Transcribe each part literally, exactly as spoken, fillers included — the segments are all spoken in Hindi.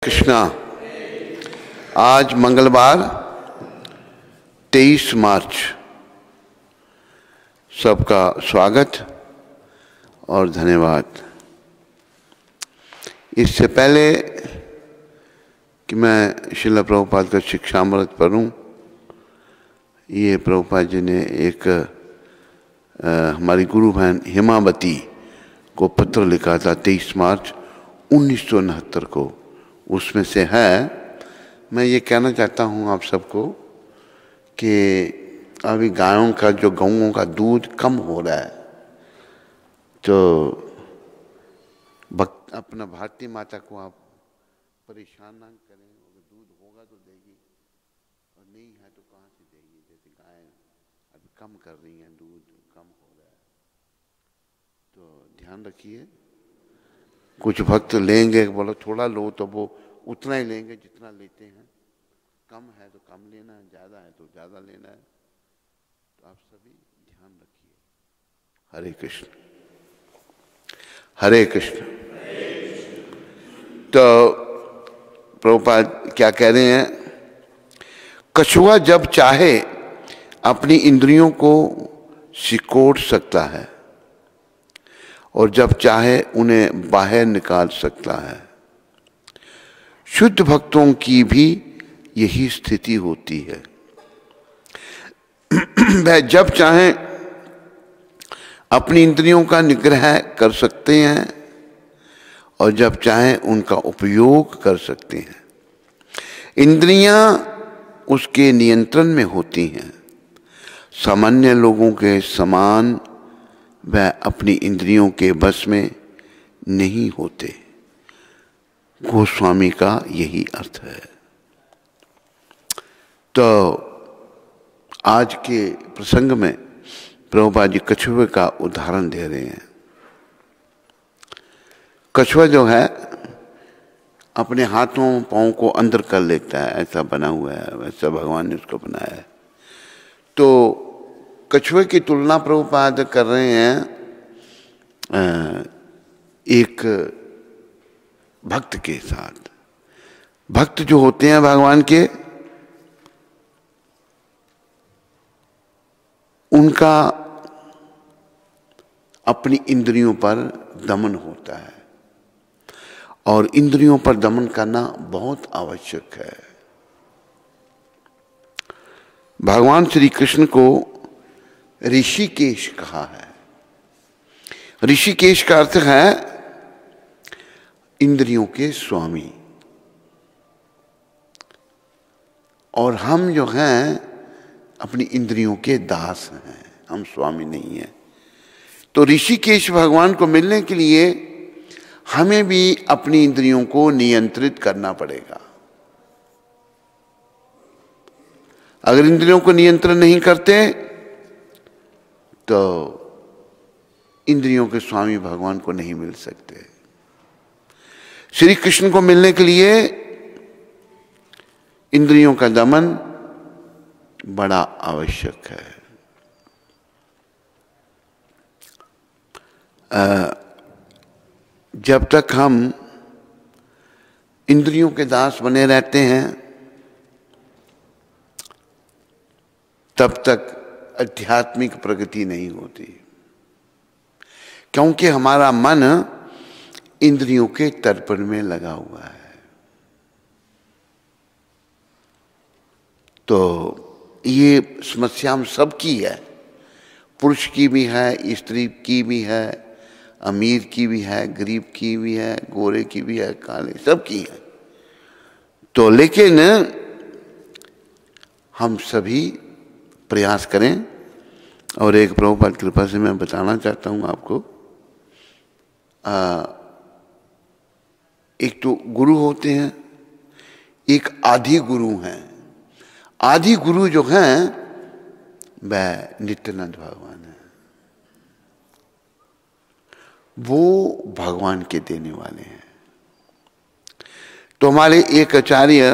कृष्णा। आज मंगलवार तेईस मार्च। सबका स्वागत और धन्यवाद। इससे पहले कि मैं श्रील प्रभुपाद का शिक्षामृत पढ़ूं, ये प्रभुपाद जी ने एक आ, हमारी गुरु बहन हेमावती को पत्र लिखा था तेईस मार्च उन्नीस सौ उनहत्तर को। उसमें से है, मैं ये कहना चाहता हूँ आप सबको कि अभी गायों का जो गऊओं का दूध कम हो रहा है, तो भक्त अपना भारती माता को आप परेशान ना करें। अगर दूध होगा तो देगी, और नहीं है तो कहाँ से देगी। जैसे गाय अभी कम कर रही हैं, दूध कम हो रहा है, तो ध्यान रखिए। कुछ भक्त लेंगे, बोलो थोड़ा लो, तो वो उतना ही लेंगे जितना लेते हैं। कम है तो कम लेना है, ज़्यादा है तो ज़्यादा लेना है। तो आप सभी ध्यान रखिए। हरे कृष्ण हरे कृष्ण। तो प्रभुपाद क्या कह रहे हैं? कछुआ जब चाहे अपनी इंद्रियों को सिकोड़ सकता है और जब चाहे उन्हें बाहर निकाल सकता है। शुद्ध भक्तों की भी यही स्थिति होती है। वह जब चाहे अपनी इंद्रियों का निग्रह कर सकते हैं और जब चाहे उनका उपयोग कर सकते हैं। इंद्रियां उसके नियंत्रण में होती हैं। सामान्य लोगों के समान वह अपनी इंद्रियों के बस में नहीं होते। गोस्वामी का यही अर्थ है। तो आज के प्रसंग में प्रभुपाद जी कछुए का उदाहरण दे रहे हैं। कछुआ जो है अपने हाथों पांवों को अंदर कर लेता है, ऐसा बना हुआ है, वैसा भगवान ने उसको बनाया है। तो कछुए की तुलना प्रभुपाद कर रहे हैं एक भक्त के साथ। भक्त जो होते हैं भगवान के, उनका अपनी इंद्रियों पर दमन होता है, और इंद्रियों पर दमन करना बहुत आवश्यक है। भगवान श्री कृष्ण को ऋषिकेश कहा है। ऋषिकेश का अर्थ है इंद्रियों के स्वामी। और हम जो हैं अपनी इंद्रियों के दास हैं, हम स्वामी नहीं हैं। तो ऋषिकेश भगवान को मिलने के लिए हमें भी अपनी इंद्रियों को नियंत्रित करना पड़ेगा। अगर इंद्रियों को नियंत्रण नहीं करते तो इंद्रियों के स्वामी भगवान को नहीं मिल सकते। श्री कृष्ण को मिलने के लिए इंद्रियों का दमन बड़ा आवश्यक है। जब तक हम इंद्रियों के दास बने रहते हैं तब तक आध्यात्मिक प्रगति नहीं होती, क्योंकि हमारा मन इंद्रियों के तर्पण में लगा हुआ है। तो ये समस्या हम सबकी है, पुरुष की भी है, स्त्री की भी है, अमीर की भी है, गरीब की भी है, गोरे की भी है, काले, सबकी है। तो लेकिन हम सभी प्रयास करें। और एक प्रभुपाद कृपा से मैं बताना चाहता हूँ आपको, आ, एक तो गुरु होते हैं, एक आदि गुरु हैं। आदि गुरु जो हैं वह नित्यानंद भगवान है। वो भगवान के देने वाले हैं। तो हमारे एक आचार्य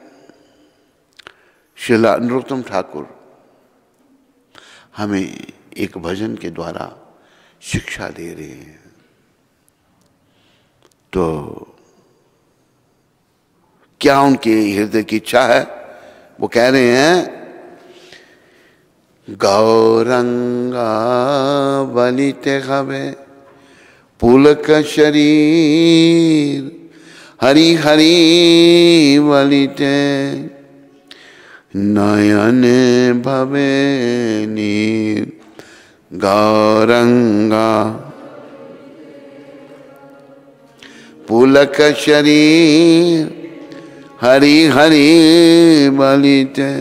श्रील नरोत्तम ठाकुर हमें एक भजन के द्वारा शिक्षा दे रहे हैं। तो क्या उनके हृदय की इच्छा है? वो कह रहे हैं गौरंगा बलिते हवे पुलक शरीर हरि हरि बलिते नयन भवे नीर गौरंगा पुलक शरीर हरि हरि बलिते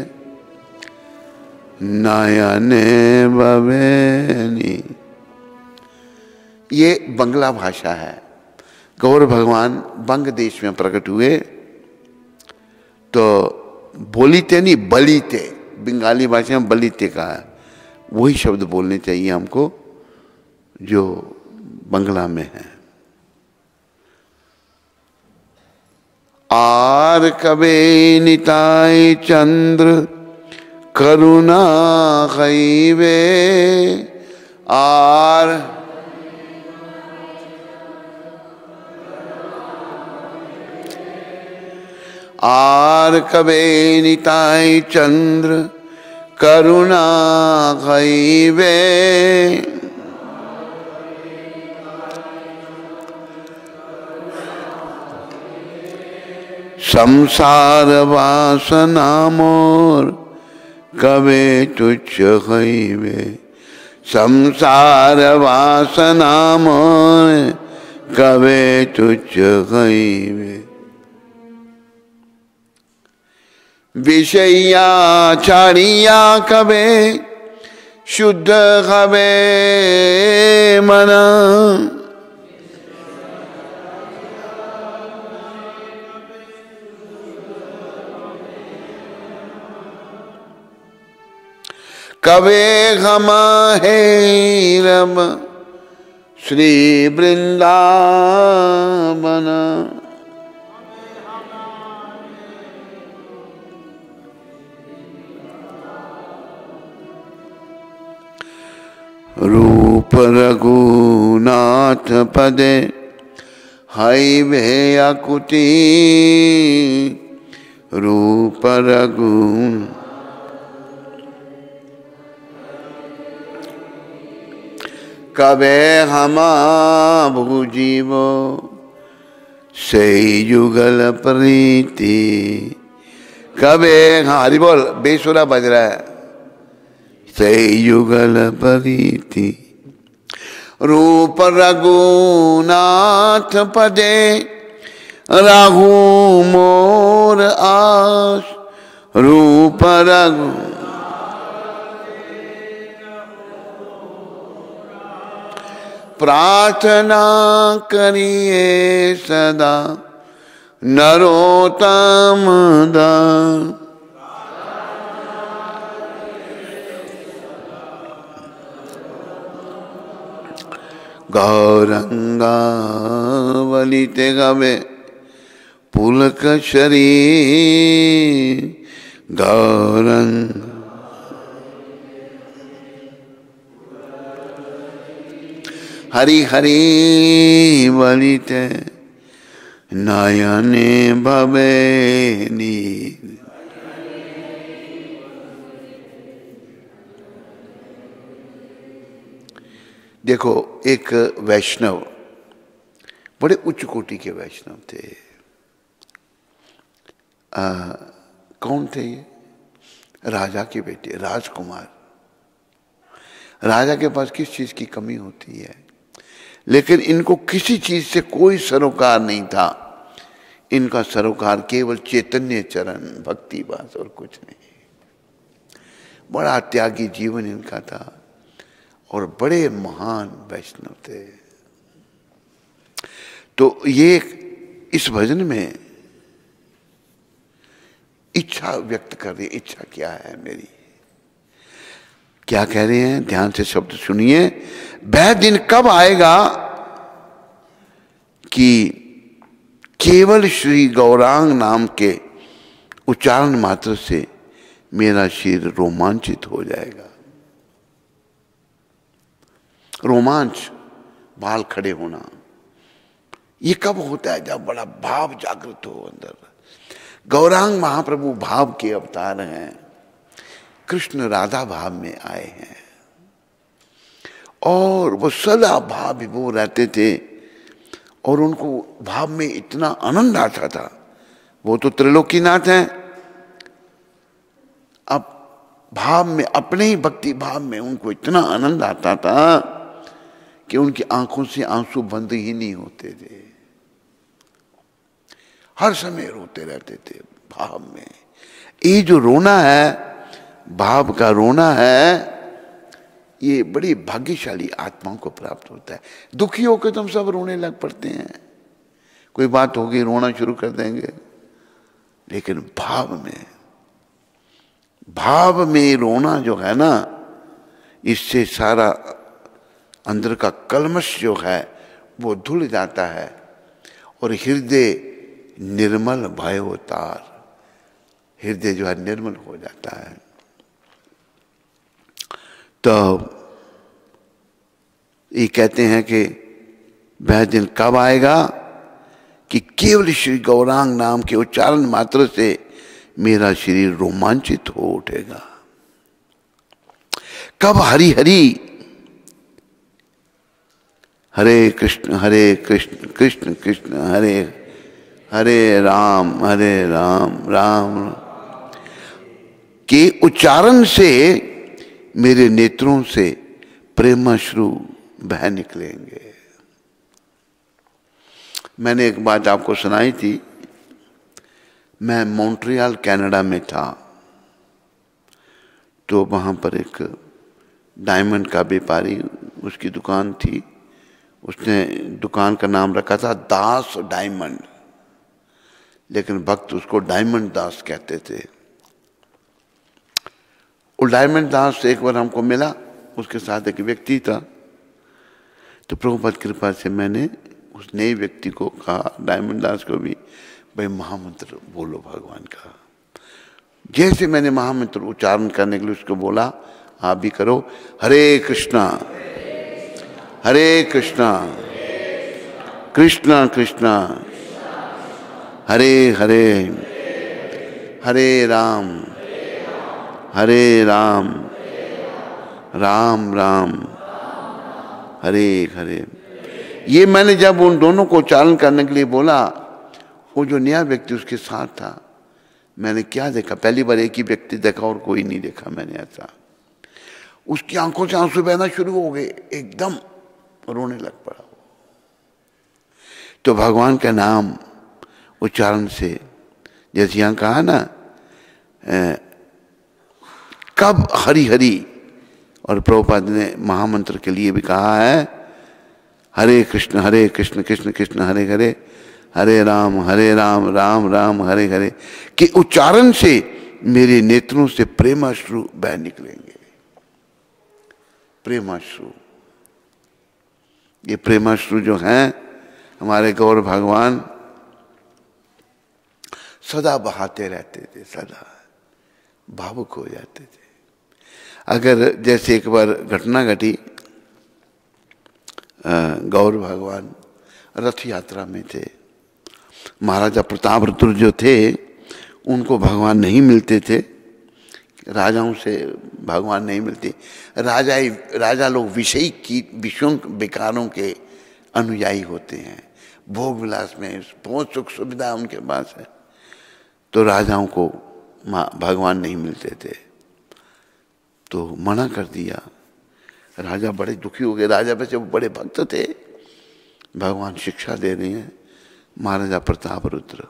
नयन भवेनी। ये बंगला भाषा है। गौर भगवान बंग देश में प्रकट हुए तो बोलीते नहीं बलीते, बंगाली भाषा में बलीते का है, वही शब्द बोलने चाहिए हमको जो बंगला में है। आर कबे निताय चंद्र करुणा खैवे आर आर कबे निताय चंद्र करुणा खैवे संसार वासना मोर कबे तुच्छ खैवे संसार वासना मोर कबे तुच्छ खैवे विषया छाड़िया कबे शुद्ध खबे मना कबे घमा है रब श्री वृंदावन रूप रघुनाथ पदे हाय वे आकुति रूप रघु कबे हमा भूजीवो से युगल प्रीति कबे। हाँ हरि बोल, बेसुरा बज रहा है। से युगल प्रीति रूप रघुनाथ पदे राहु मोर आस रूप रघु प्रार्थना करिए सदा नरोत्तम दास गौरंगा वलिते गवे पुलक शरीर गौरंग हरि हरि वलिते नयने भवे नीर। देखो एक वैष्णव, बड़े उच्च कोटि के वैष्णव थे। आ, कौन थे ये? राजा के बेटे, राजकुमार। राजा के पास किस चीज की कमी होती है, लेकिन इनको किसी चीज से कोई सरोकार नहीं था। इनका सरोकार केवल चैतन्य चरण भक्ति बस और कुछ नहीं। बड़ा त्यागी जीवन इनका था और बड़े महान वैष्णव थे। तो ये इस भजन में इच्छा व्यक्त कर रही है। इच्छा क्या है मेरी, क्या कह रहे हैं? ध्यान से शब्द सुनिए। वह दिन कब आएगा कि केवल श्री गौरांग नाम के उच्चारण मात्र से मेरा शरीर रोमांचित हो जाएगा। रोमांच, बाल खड़े होना, ये कब होता है? जब बड़ा भाव जागृत हो अंदर। गौरांग महाप्रभु भाव के अवतार हैं, कृष्ण राधा भाव में आए हैं और वो सदा भाव विभोर रहते थे और उनको भाव में इतना आनंद आता था। वो तो त्रिलोकीनाथ हैं, अब भाव में, अपने ही भक्ति भाव में उनको इतना आनंद आता था कि उनकी आंखों से आंसू बंद ही नहीं होते थे, हर समय रोते रहते थे भाव में। ये जो रोना है, भाव का रोना है, ये बड़ी भाग्यशाली आत्माओं को प्राप्त होता है। दुखी होकर तुम सब रोने लग पड़ते हैं, कोई बात होगी रोना शुरू कर देंगे, लेकिन भाव में, भाव में रोना जो है ना, इससे सारा अंदर का कलमश जो है वो धुल जाता है और हृदय निर्मल भयो तार, हृदय जो है निर्मल हो जाता है। तो ये कहते हैं कि वह दिन कब आएगा कि केवल श्री गौरांग नाम के उच्चारण मात्र से मेरा शरीर रोमांचित हो उठेगा। कब हरि हरि, हरे कृष्ण हरे कृष्ण कृष्ण कृष्ण हरे हरे राम हरे राम राम के उच्चारण से मेरे नेत्रों से प्रेमाश्रु बह निकलेंगे। मैंने एक बात आपको सुनाई थी, मैं मॉन्ट्रियल कनाडा में था, तो वहाँ पर एक डायमंड का व्यापारी, उसकी दुकान थी, उसने दुकान का नाम रखा था दास डायमंड, लेकिन भक्त उसको डायमंड दास कहते थे। वो डायमंड दास एक बार हमको मिला, उसके साथ एक व्यक्ति था, तो प्रभुपाद कृपा से मैंने उस नए व्यक्ति को कहा, डायमंड दास को भी, भाई महामंत्र बोलो भगवान का। जैसे मैंने महामंत्र उच्चारण करने के लिए उसको बोला, आप भी करो, हरे कृष्णा हरे कृष्णा कृष्णा कृष्णा हरे हरे हरे राम हरे राम राम राम हरे हरे। ये मैंने जब उन दोनों को उच्चारण करने के लिए बोला, वो जो नया व्यक्ति उसके साथ था, मैंने क्या देखा, पहली बार एक ही व्यक्ति देखा और कोई नहीं देखा मैंने ऐसा। उसकी आंखों से आंसू बहना शुरू हो गए, एकदम रोने लग पड़ा। तो भगवान का नाम उच्चारण से, जैसे यहाँ कहा ना, ए, कब हरि हरि, और प्रभुपाद ने महामंत्र के लिए भी कहा है, हरे कृष्ण हरे कृष्ण कृष्ण कृष्ण हरे हरे हरे राम हरे राम राम राम हरे हरे के उच्चारण से मेरे नेत्रों से प्रेमाश्रु बह निकलेंगे। प्रेमाश्रु, ये प्रेमाश्रु जो हैं हमारे गौर भगवान सदा बहाते रहते थे, सदा भावुक हो जाते थे। अगर जैसे एक बार घटना घटी, गौर भगवान रथ यात्रा में थे, महाराजा प्रतापरुद्र जो थे उनको भगवान नहीं मिलते थे, राजाओं से भगवान नहीं मिलते। राजा राजा लोग विषयी की विषयों विकारों के अनुयायी होते हैं, भोग विलास में बहुत सुख सुविधा उनके पास है, तो राजाओं को भगवान नहीं मिलते थे, तो मना कर दिया। राजा बड़े दुखी हो गए, राजा वैसे वो बड़े भक्त थे, भगवान शिक्षा दे रहे हैं महाराजा प्रतापरुद्र।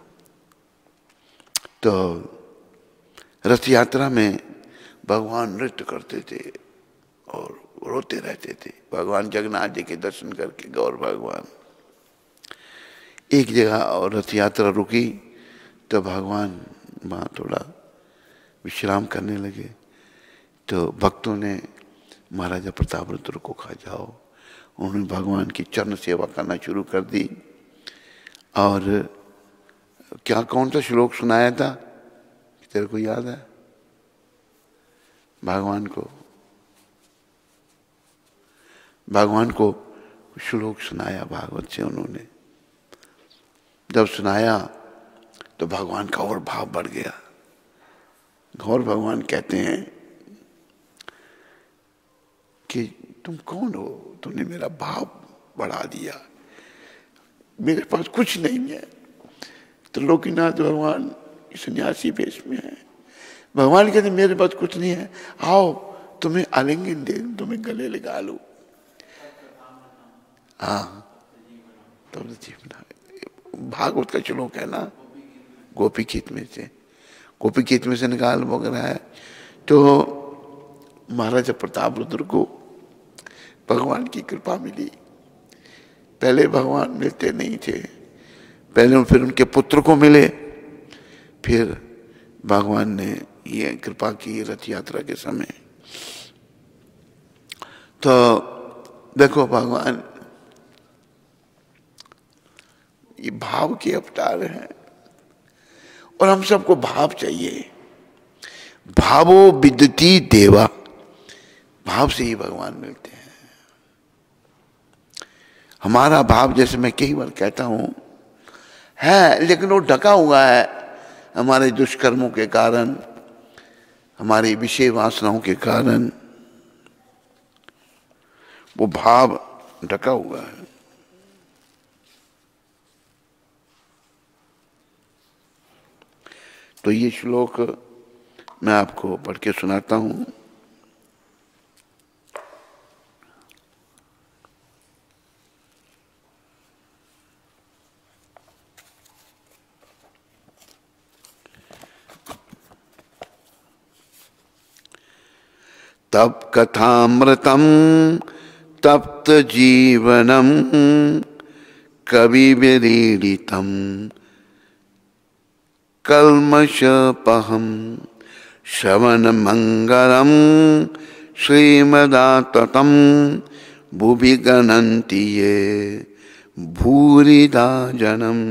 तो रथ यात्रा में भगवान नृत्य करते थे और रोते रहते थे। भगवान जगन्नाथ जी के दर्शन करके गौर भगवान एक जगह और रथ यात्रा रुकी, तो भगवान वहाँ थोड़ा विश्राम करने लगे। तो भक्तों ने महाराजा प्रतापरुद्र को कहा, जाओ। उन्होंने भगवान की चरण सेवा करना शुरू कर दी। और क्या कौन सा श्लोक सुनाया था, तेरे को याद है? भगवान को भगवान को श्लोक सुनाया भागवत से उन्होंने। जब सुनाया तो भगवान का और भाव बढ़ गया। और भगवान कहते हैं कि तुम कौन हो, तुमने मेरा भाव बढ़ा दिया, मेरे पास कुछ नहीं है। तो लोकीनाथ भगवान सन्यासी वेश में है। भगवान कहते मेरे पास कुछ नहीं है, आओ तुम्हें आलिंगन दे, तुम्हें गले लगा लो। हाँ तो जीवन भागवत का श्लोक है ना, गोपी गीत में से, गोपी गीत में से निकाल वगैरह है। तो महाराजा प्रताप रुद्र को भगवान की कृपा मिली। पहले भगवान मिलते नहीं थे, पहले फिर उनके पुत्र को मिले, फिर भगवान ने ये कृपा की रथ यात्रा के समय। तो देखो भगवान ये भाव के अवतार हैं और हम सबको भाव चाहिए। भावो विदति देवा, भाव से ही भगवान मिलते हैं। हमारा भाव, जैसे मैं कई बार कहता हूं, है लेकिन वो ढका हुआ है हमारे दुष्कर्मों के कारण, हमारी विषय वासनाओं के कारण वो भाव ढका हुआ है। तो ये श्लोक मैं आपको पढ़ के सुनाता हूं। तप कथामृतम तप्त जीवनम कवि विरीडितम कल्मषपहम श्रवण मंगलम श्रीमदाततम भुवि गणन्ति ये भूरिदा जनम।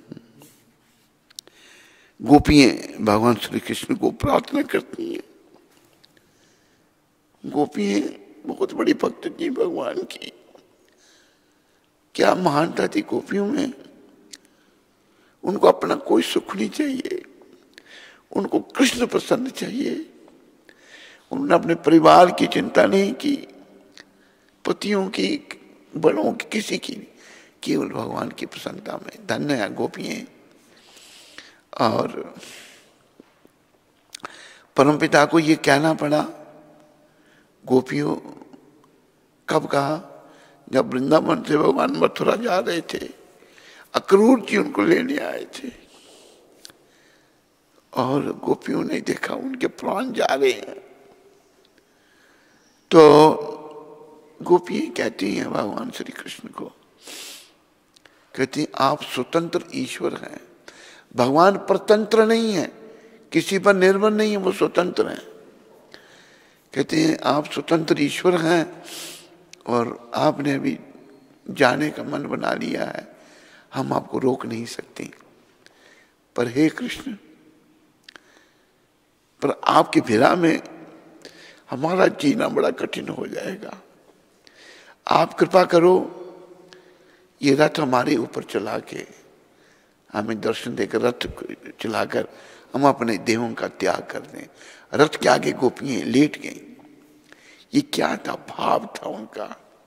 गोपियां भगवान श्री कृष्ण को प्रार्थना करती हैं। गोपियां बहुत बड़ी भक्त थी भगवान की। क्या महानता थी गोपियों में। उनको अपना कोई सुख नहीं चाहिए, उनको कृष्ण प्रसन्न चाहिए। उन्होंने अपने परिवार की चिंता नहीं की, पतियों की, बड़ों की, किसी की, केवल भगवान की प्रसन्नता में। धन्य है गोपियां। और परमपिता को ये कहना पड़ा, गोपियों कब कहा, जब वृंदावन से भगवान मथुरा जा रहे थे, अक्रूर जी उनको लेने आए थे और गोपियों ने देखा उनके प्राण जा रहे हैं। तो गोपियां कहती हैं भगवान श्री कृष्ण को, कहती आप स्वतंत्र ईश्वर हैं। भगवान परतंत्र नहीं है, किसी पर निर्भर नहीं है, वो स्वतंत्र हैं। कहते हैं आप स्वतंत्र ईश्वर हैं और आपने अभी जाने का मन बना लिया है, हम आपको रोक नहीं सकते। पर हे कृष्ण, पर आपके विरह में हमारा जीना बड़ा कठिन हो जाएगा। आप कृपा करो, ये रथ हमारे ऊपर चला के हमें दर्शन देकर, रथ चलाकर हम अपने देहों का त्याग कर दें। रथ के आगे गोपियां लेट गई। ये क्या था? भाव था उनका।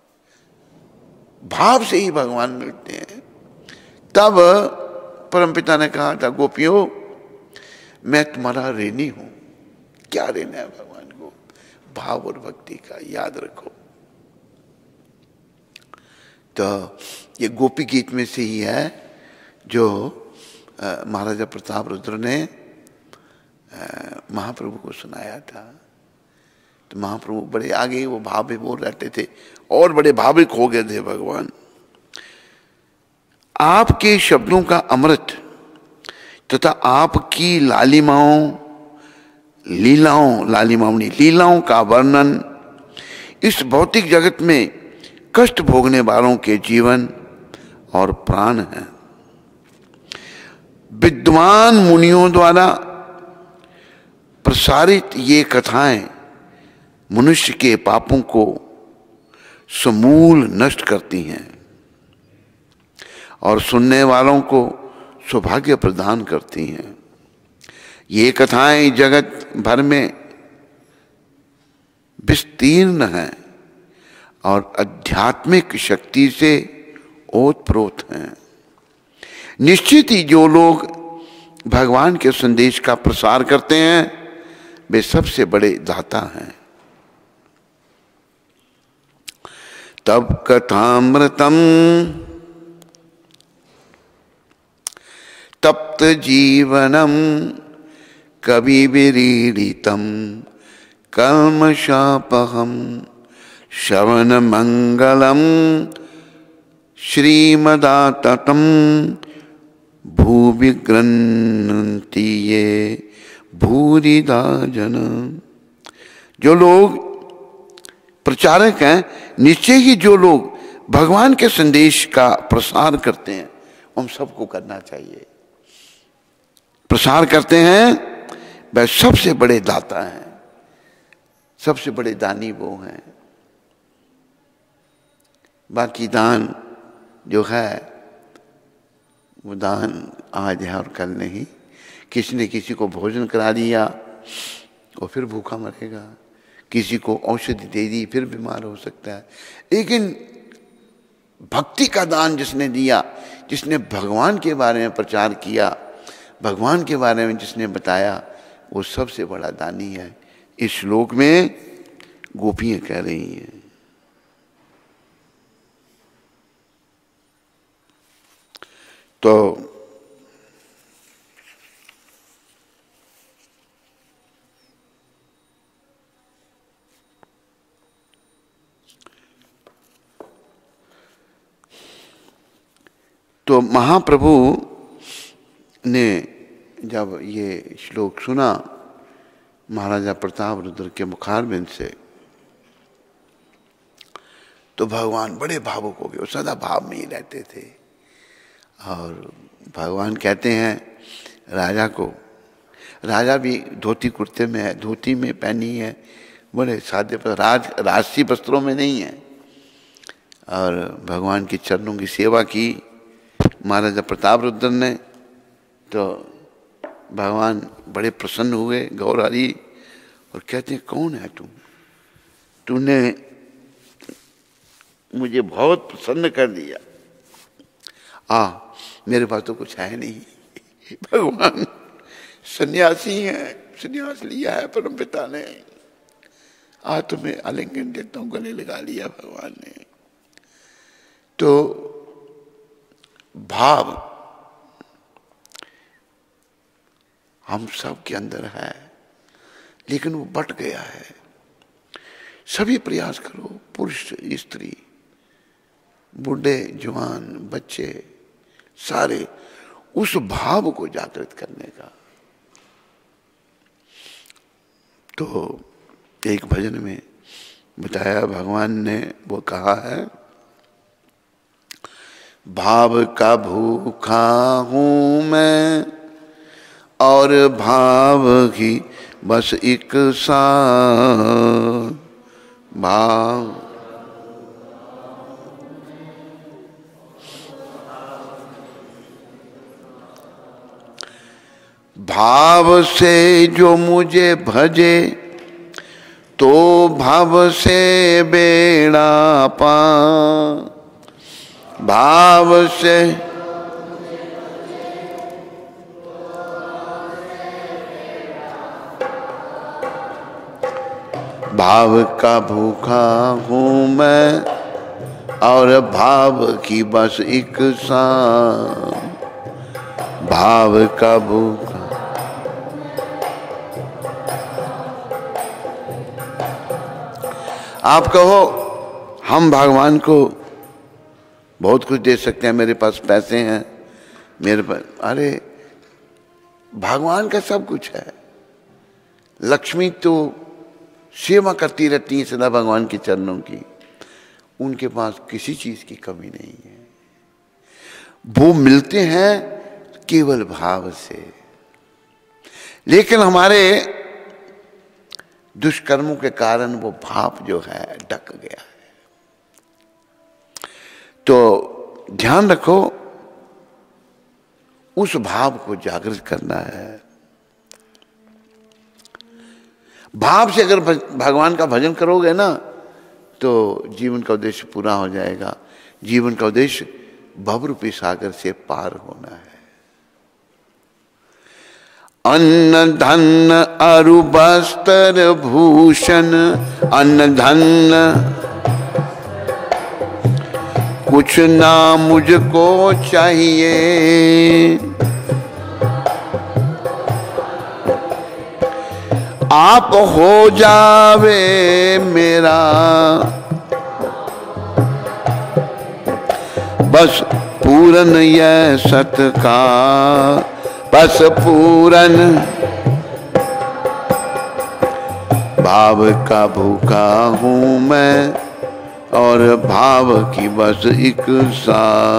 भाव से ही भगवान मिलते हैं। तब परमपिता ने कहा था, गोपियों मैं तुम्हारा ऋणी हूं। क्या ऋण है भगवान को? भाव और भक्ति का, याद रखो। तो ये गोपी गीत में से ही है जो महाराजा प्रताप रुद्र ने महाप्रभु को सुनाया था। तो महाप्रभु बड़े आगे वो भाव भी बोल रहते थे और बड़े भाविक हो गए थे भगवान। आपके शब्दों का अमृत तथा आपकी लालिमाओं लीलाओं लालिमाओं नहीं लीलाओं का वर्णन इस भौतिक जगत में कष्ट भोगने वालों के जीवन और प्राण है। विद्वान मुनियों द्वारा प्रसारित ये कथाएं मनुष्य के पापों को समूल नष्ट करती हैं और सुनने वालों को सौभाग्य प्रदान करती हैं। ये कथाएं जगत भर में विस्तीर्ण हैं और आध्यात्मिक शक्ति से ओतप्रोत हैं। निश्चित ही जो लोग भगवान के संदेश का प्रसार करते हैं वे सबसे बड़े दाता हैं। तब कथामृतम तप्त जीवनम कवि विरीडितम कल्मषापहम श्रवण मंगलम श्रीमदाततम भूवि गृह्णन्ति ये भूरिदा जन। जो लोग प्रचारक हैं, निश्चय ही जो लोग भगवान के संदेश का प्रसार करते हैं हम सबको करना चाहिए। प्रसार करते हैं वह सबसे बड़े दाता हैं, सबसे बड़े दानी वो हैं। बाकी दान जो है वो दान आज है और कल नहीं। किसी ने किसी को भोजन करा दिया वो फिर भूखा मरेगा, किसी को औषधि दे दी फिर बीमार हो सकता है। लेकिन भक्ति का दान जिसने दिया, जिसने भगवान के बारे में प्रचार किया, भगवान के बारे में जिसने बताया, वो सबसे बड़ा दानी है। इस श्लोक में गोपियां कह रही हैं। तो तो महाप्रभु ने जब ये श्लोक सुना महाराजा प्रताप रुद्र के मुखारबिंद से, तो भगवान बड़े भावुक हो गए। वो सदा भाव में ही रहते थे। और भगवान कहते हैं राजा को, राजा भी धोती कुर्ते में है, धोती में पहनी है, बड़े सादे पर, राज राजसी वस्त्रों में नहीं है। और भगवान के चरणों की सेवा की महाराजा प्रताप रुद्र ने। तो भगवान बड़े प्रसन्न हुए गौर हरि और कहते हैं कौन है तुम, तूने मुझे बहुत प्रसन्न कर दिया। आ मेरे पास तो कुछ है नहीं। भगवान सन्यासी हैं, सन्यास लिया है परम पिता ने। आ तुम्हें आलिंगन देता हूं, गले लगा लिया भगवान ने। तो भाव हम सब के अंदर है, लेकिन वो बट गया है। सभी प्रयास करो, पुरुष स्त्री बूढ़े जवान बच्चे सारे, उस भाव को जागृत करने का। तो एक भजन में बताया भगवान ने, वो कहा है भाव का भूखा हूं मैं और भाव ही बस एक सा भाव। भाव से जो मुझे भजे तो भाव से बेड़ा पार। भाव से भाव का भूखा हूं मैं और भाव की बस एक सा भाव का भूखा। आप कहो हम भगवान को बहुत कुछ दे सकते हैं, मेरे पास पैसे हैं, मेरे पास, अरे भगवान का सब कुछ है। लक्ष्मी तो सेवा करती रहती है सदा भगवान के चरणों की, उनके पास किसी चीज की कमी नहीं है। वो मिलते हैं केवल भाव से। लेकिन हमारे दुष्कर्मों के कारण वो भाव जो है ढक गया है। तो ध्यान रखो, उस भाव को जागृत करना है। भाव से अगर भगवान का भजन करोगे ना तो जीवन का उद्देश्य पूरा हो जाएगा। जीवन का उद्देश्य भवरूपी सागर से पार होना है। अन्न धन अरु वस्त्र भूषण, अन्न धन कुछ ना मुझको चाहिए, आप हो जावे मेरा, बस पूरन यह सत का, बस पूरन भाव का भूखा हूँ मैं और भाव की बस एक सा।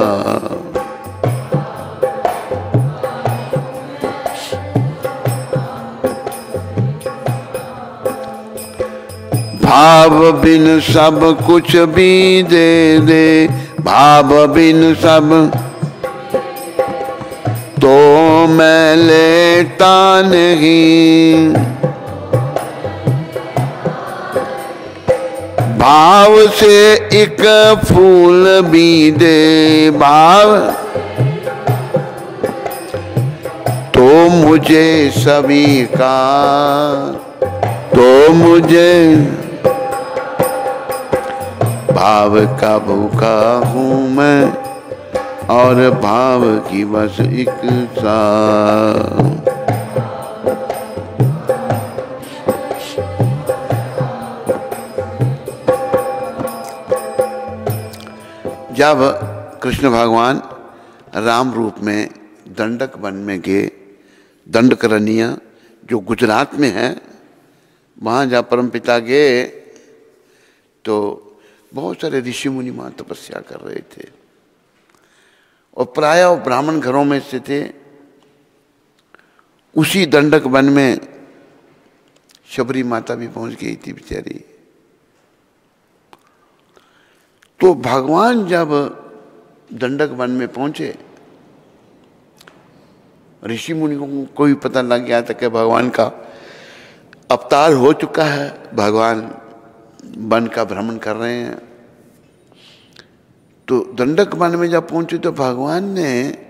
भाव बिन सब कुछ भी दे दे, भाव बिन सब तो मैं लेता नहीं, भाव से एक फूल भी दे, भाव तो मुझे सभी का, तो मुझे भाव का भूखा हूँ मैं और भाव की बस एक सा। जब कृष्ण भगवान राम रूप में दंडक वन में गए, दंडकरनिया जो गुजरात में है, वहाँ जब परमपिता गए तो बहुत सारे ऋषि मुनि वहाँ तपस्या कर रहे थे और प्रायः वो ब्राह्मण घरों में से थे। उसी दंडक वन में शबरी माता भी पहुंच गई थी बेचारी। तो भगवान जब दंडक वन में पहुंचे, ऋषि मुनि को कोई पता लग गया था कि भगवान का अवतार हो चुका है, भगवान वन का भ्रमण कर रहे हैं। तो दंडक वन में जब पहुंचे तो भगवान ने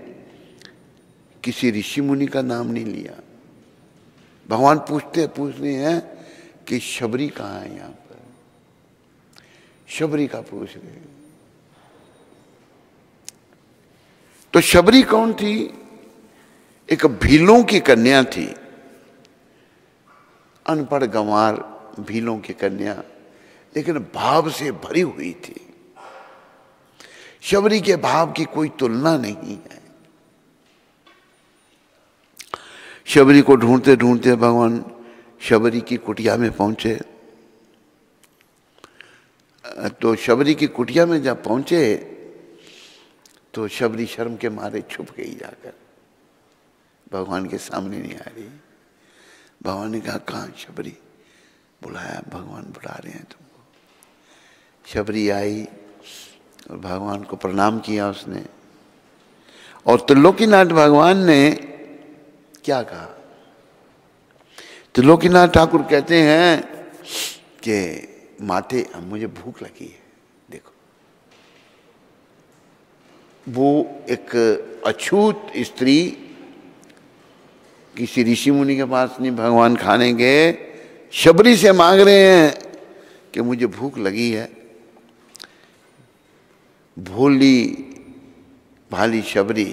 किसी ऋषि मुनि का नाम नहीं लिया। भगवान पूछते पूछ रहे हैं कि शबरी कहाँ है, यहाँ पर शबरी का पूछ रहे हैं। तो शबरी कौन थी? एक भीलों की कन्या थी, अनपढ़ गंवार भीलों की कन्या, लेकिन भाव से भरी हुई थी। शबरी के भाव की कोई तुलना नहीं है। शबरी को ढूंढते ढूंढते भगवान शबरी की कुटिया में पहुंचे। तो शबरी की कुटिया में जब पहुंचे तो शबरी शर्म के मारे छुप गई, जाकर भगवान के सामने नहीं आ रही। भगवान ने कहा, कहाँ शबरी? बुलाया, भगवान बुला रहे हैं तुमको। शबरी आई और भगवान को प्रणाम किया उसने। और त्रिलोकीनाथ भगवान ने क्या कहा? त्रिलोकीनाथ ठाकुर कहते हैं कि माते मुझे भूख लगी है। देखो, वो एक अछूत स्त्री किसी ऋषि मुनि के पास नहीं, भगवान खाने गए, शबरी से मांग रहे हैं कि मुझे भूख लगी है। भोली भाली शबरी,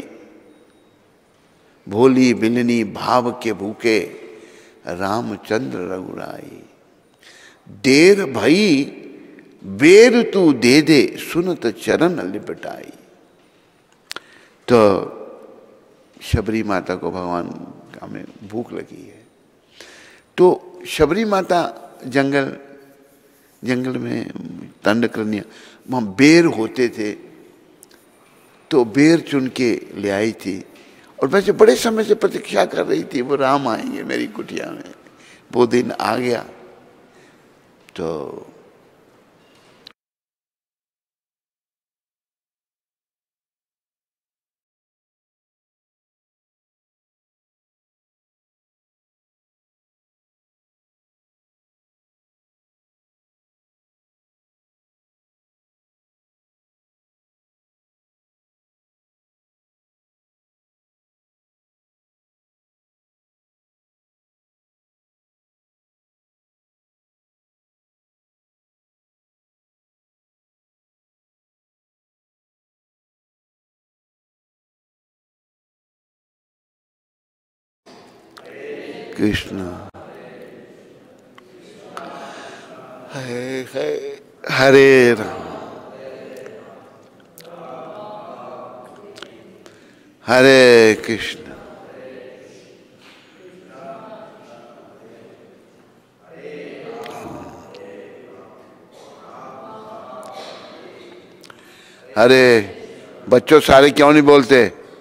भोली बिलनी भाव के भूखे, रामचंद्र रघुराई। देर भई बेर तू दे दे, सुनत चरण लिपटाई। तो शबरी माता को भगवान हमें भूख लगी है। तो शबरी माता जंगल जंगल में दंडकरनिया, वहाँ बेर होते थे, तो बेर चुन के ले आई थी और वैसे बड़े समय से प्रतीक्षा कर रही थी वो राम आएंगे मेरी कुटिया में। वो दिन आ गया। तो कृष्ण हरे हरे हरे राम हरे कृष्ण अरे बच्चों सारे क्यों नहीं बोलते?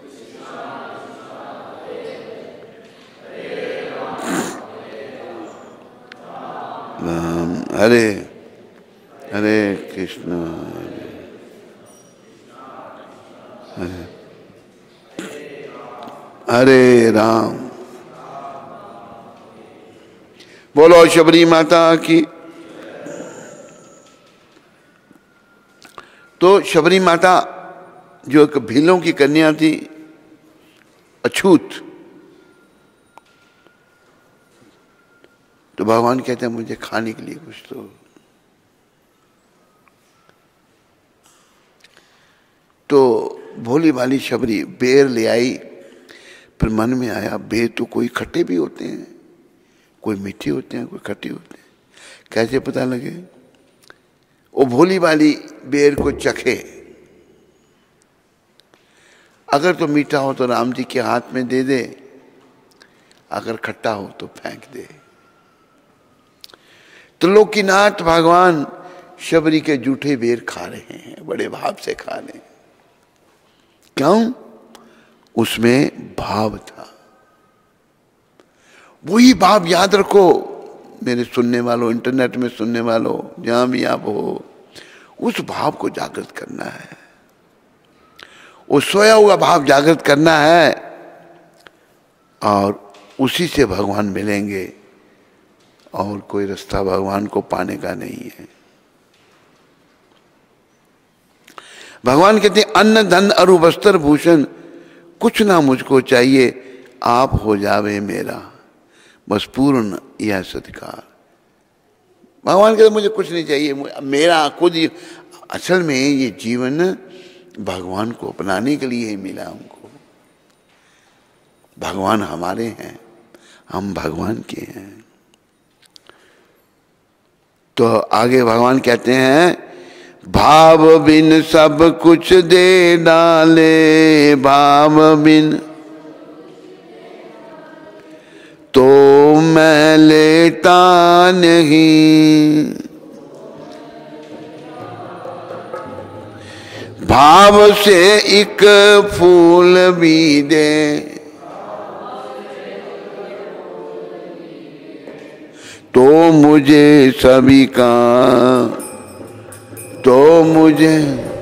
हरे हरे कृष्ण हरे हरे राम। बोलो शबरी माता की। तो शबरी माता जो एक भीलों की कन्या थी, अछूत, तो भगवान कहते हैं मुझे खाने के लिए कुछ तो। तो भोली भाली शबरी बेर ले आई। फिर मन में आया बेर तो कोई खट्टे भी होते हैं, कोई मीठे होते हैं, कोई खट्टे होते हैं, कैसे पता लगे? वो भोली वाली बेर को चखे, अगर तो मीठा हो तो राम जी के हाथ में दे दे, अगर खट्टा हो तो फेंक दे। त्रिलोकीनाथ भगवान शबरी के जूठे बेर खा रहे हैं, बड़े भाव से खा रहे हैं। क्यों? उसमें भाव था। वही भाव याद रखो मेरे सुनने वालों, इंटरनेट में सुनने वालों, जहां भी आप हो, उस भाव को जागृत करना है। वो सोया हुआ भाव जागृत करना है और उसी से भगवान मिलेंगे, और कोई रास्ता भगवान को पाने का नहीं है। भगवान कहते हैं अन्न धन अरु वस्त्र भूषण कुछ ना मुझको चाहिए, आप हो जावे मेरा बस पूर्ण यह सत्कार। भगवान कहते मुझे कुछ नहीं चाहिए, मेरा खुद ही। असल में ये जीवन भगवान को अपनाने के लिए ही मिला हमको। भगवान हमारे हैं, हम भगवान के हैं। तो आगे भगवान कहते हैं भाव बिन सब कुछ दे डाले, भाव बिन तो मैं लेता नहीं, भाव से एक फूल भी दे तो मुझे सभी का, तो मुझे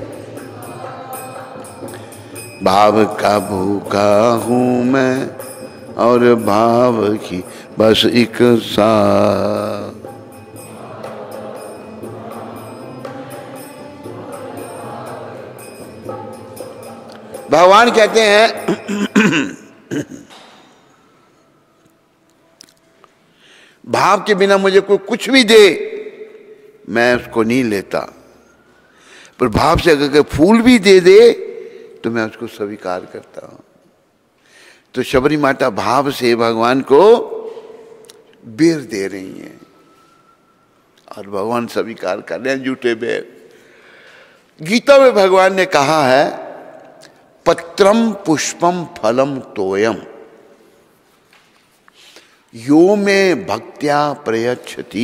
भाव का भूखा हूं मैं, और भाव की बस एक सा। भगवान कहते हैं भाव के बिना मुझे कोई कुछ भी दे मैं उसको नहीं लेता, पर भाव से अगर कोई फूल भी दे दे तो मैं उसको स्वीकार करता हूं। तो शबरी माता भाव से भगवान को बेर दे रही हैं और भगवान स्वीकार कर रहे हैं जूठे बेर। गीता में भगवान ने कहा है पत्रम पुष्पम फलम तोयम यो में भक्त्या प्रयच्छति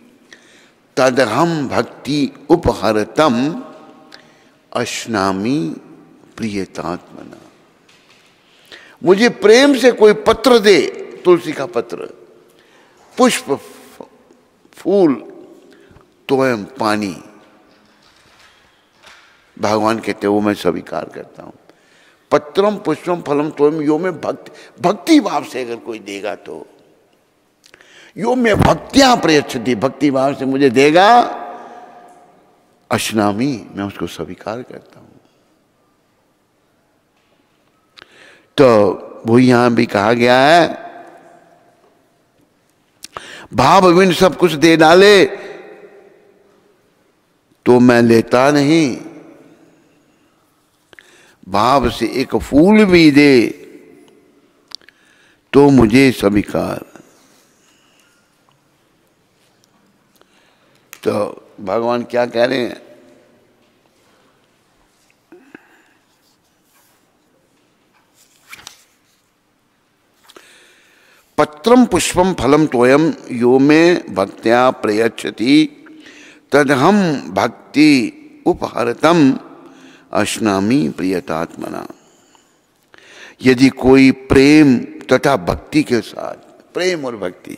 तदहम भक्ति उपहरतम अश्नामी प्रियतात्मना। मुझे प्रेम से कोई पत्र दे, तुलसी का पत्र, पुष्प फूल, तोयम पानी, भगवान कहते वो मैं स्वीकार करता हूं। पत्रम पुष्पम फलम तोयम यो में भक्ति, भक्ति भाव से अगर कोई देगा तो यो में भक्तियां प्रयच्छति, भक्ति भाव से मुझे देगा, अश्नामी मैं उसको स्वीकार करता हूं। तो वो यहां भी कहा गया है भाव बिन सब कुछ दे डाले तो मैं लेता नहीं, भाव से एक फूल भी दे तो मुझे स्वीकार। तो भगवान क्या कह रहे हैं? पत्रम पुष्पम फलम तोयम यो में भक्त्या प्रयच्छति तदहम भक्ति उपहरतम अश्नामी प्रियतात्मना। यदि कोई प्रेम तथा भक्ति के साथ, प्रेम और भक्ति,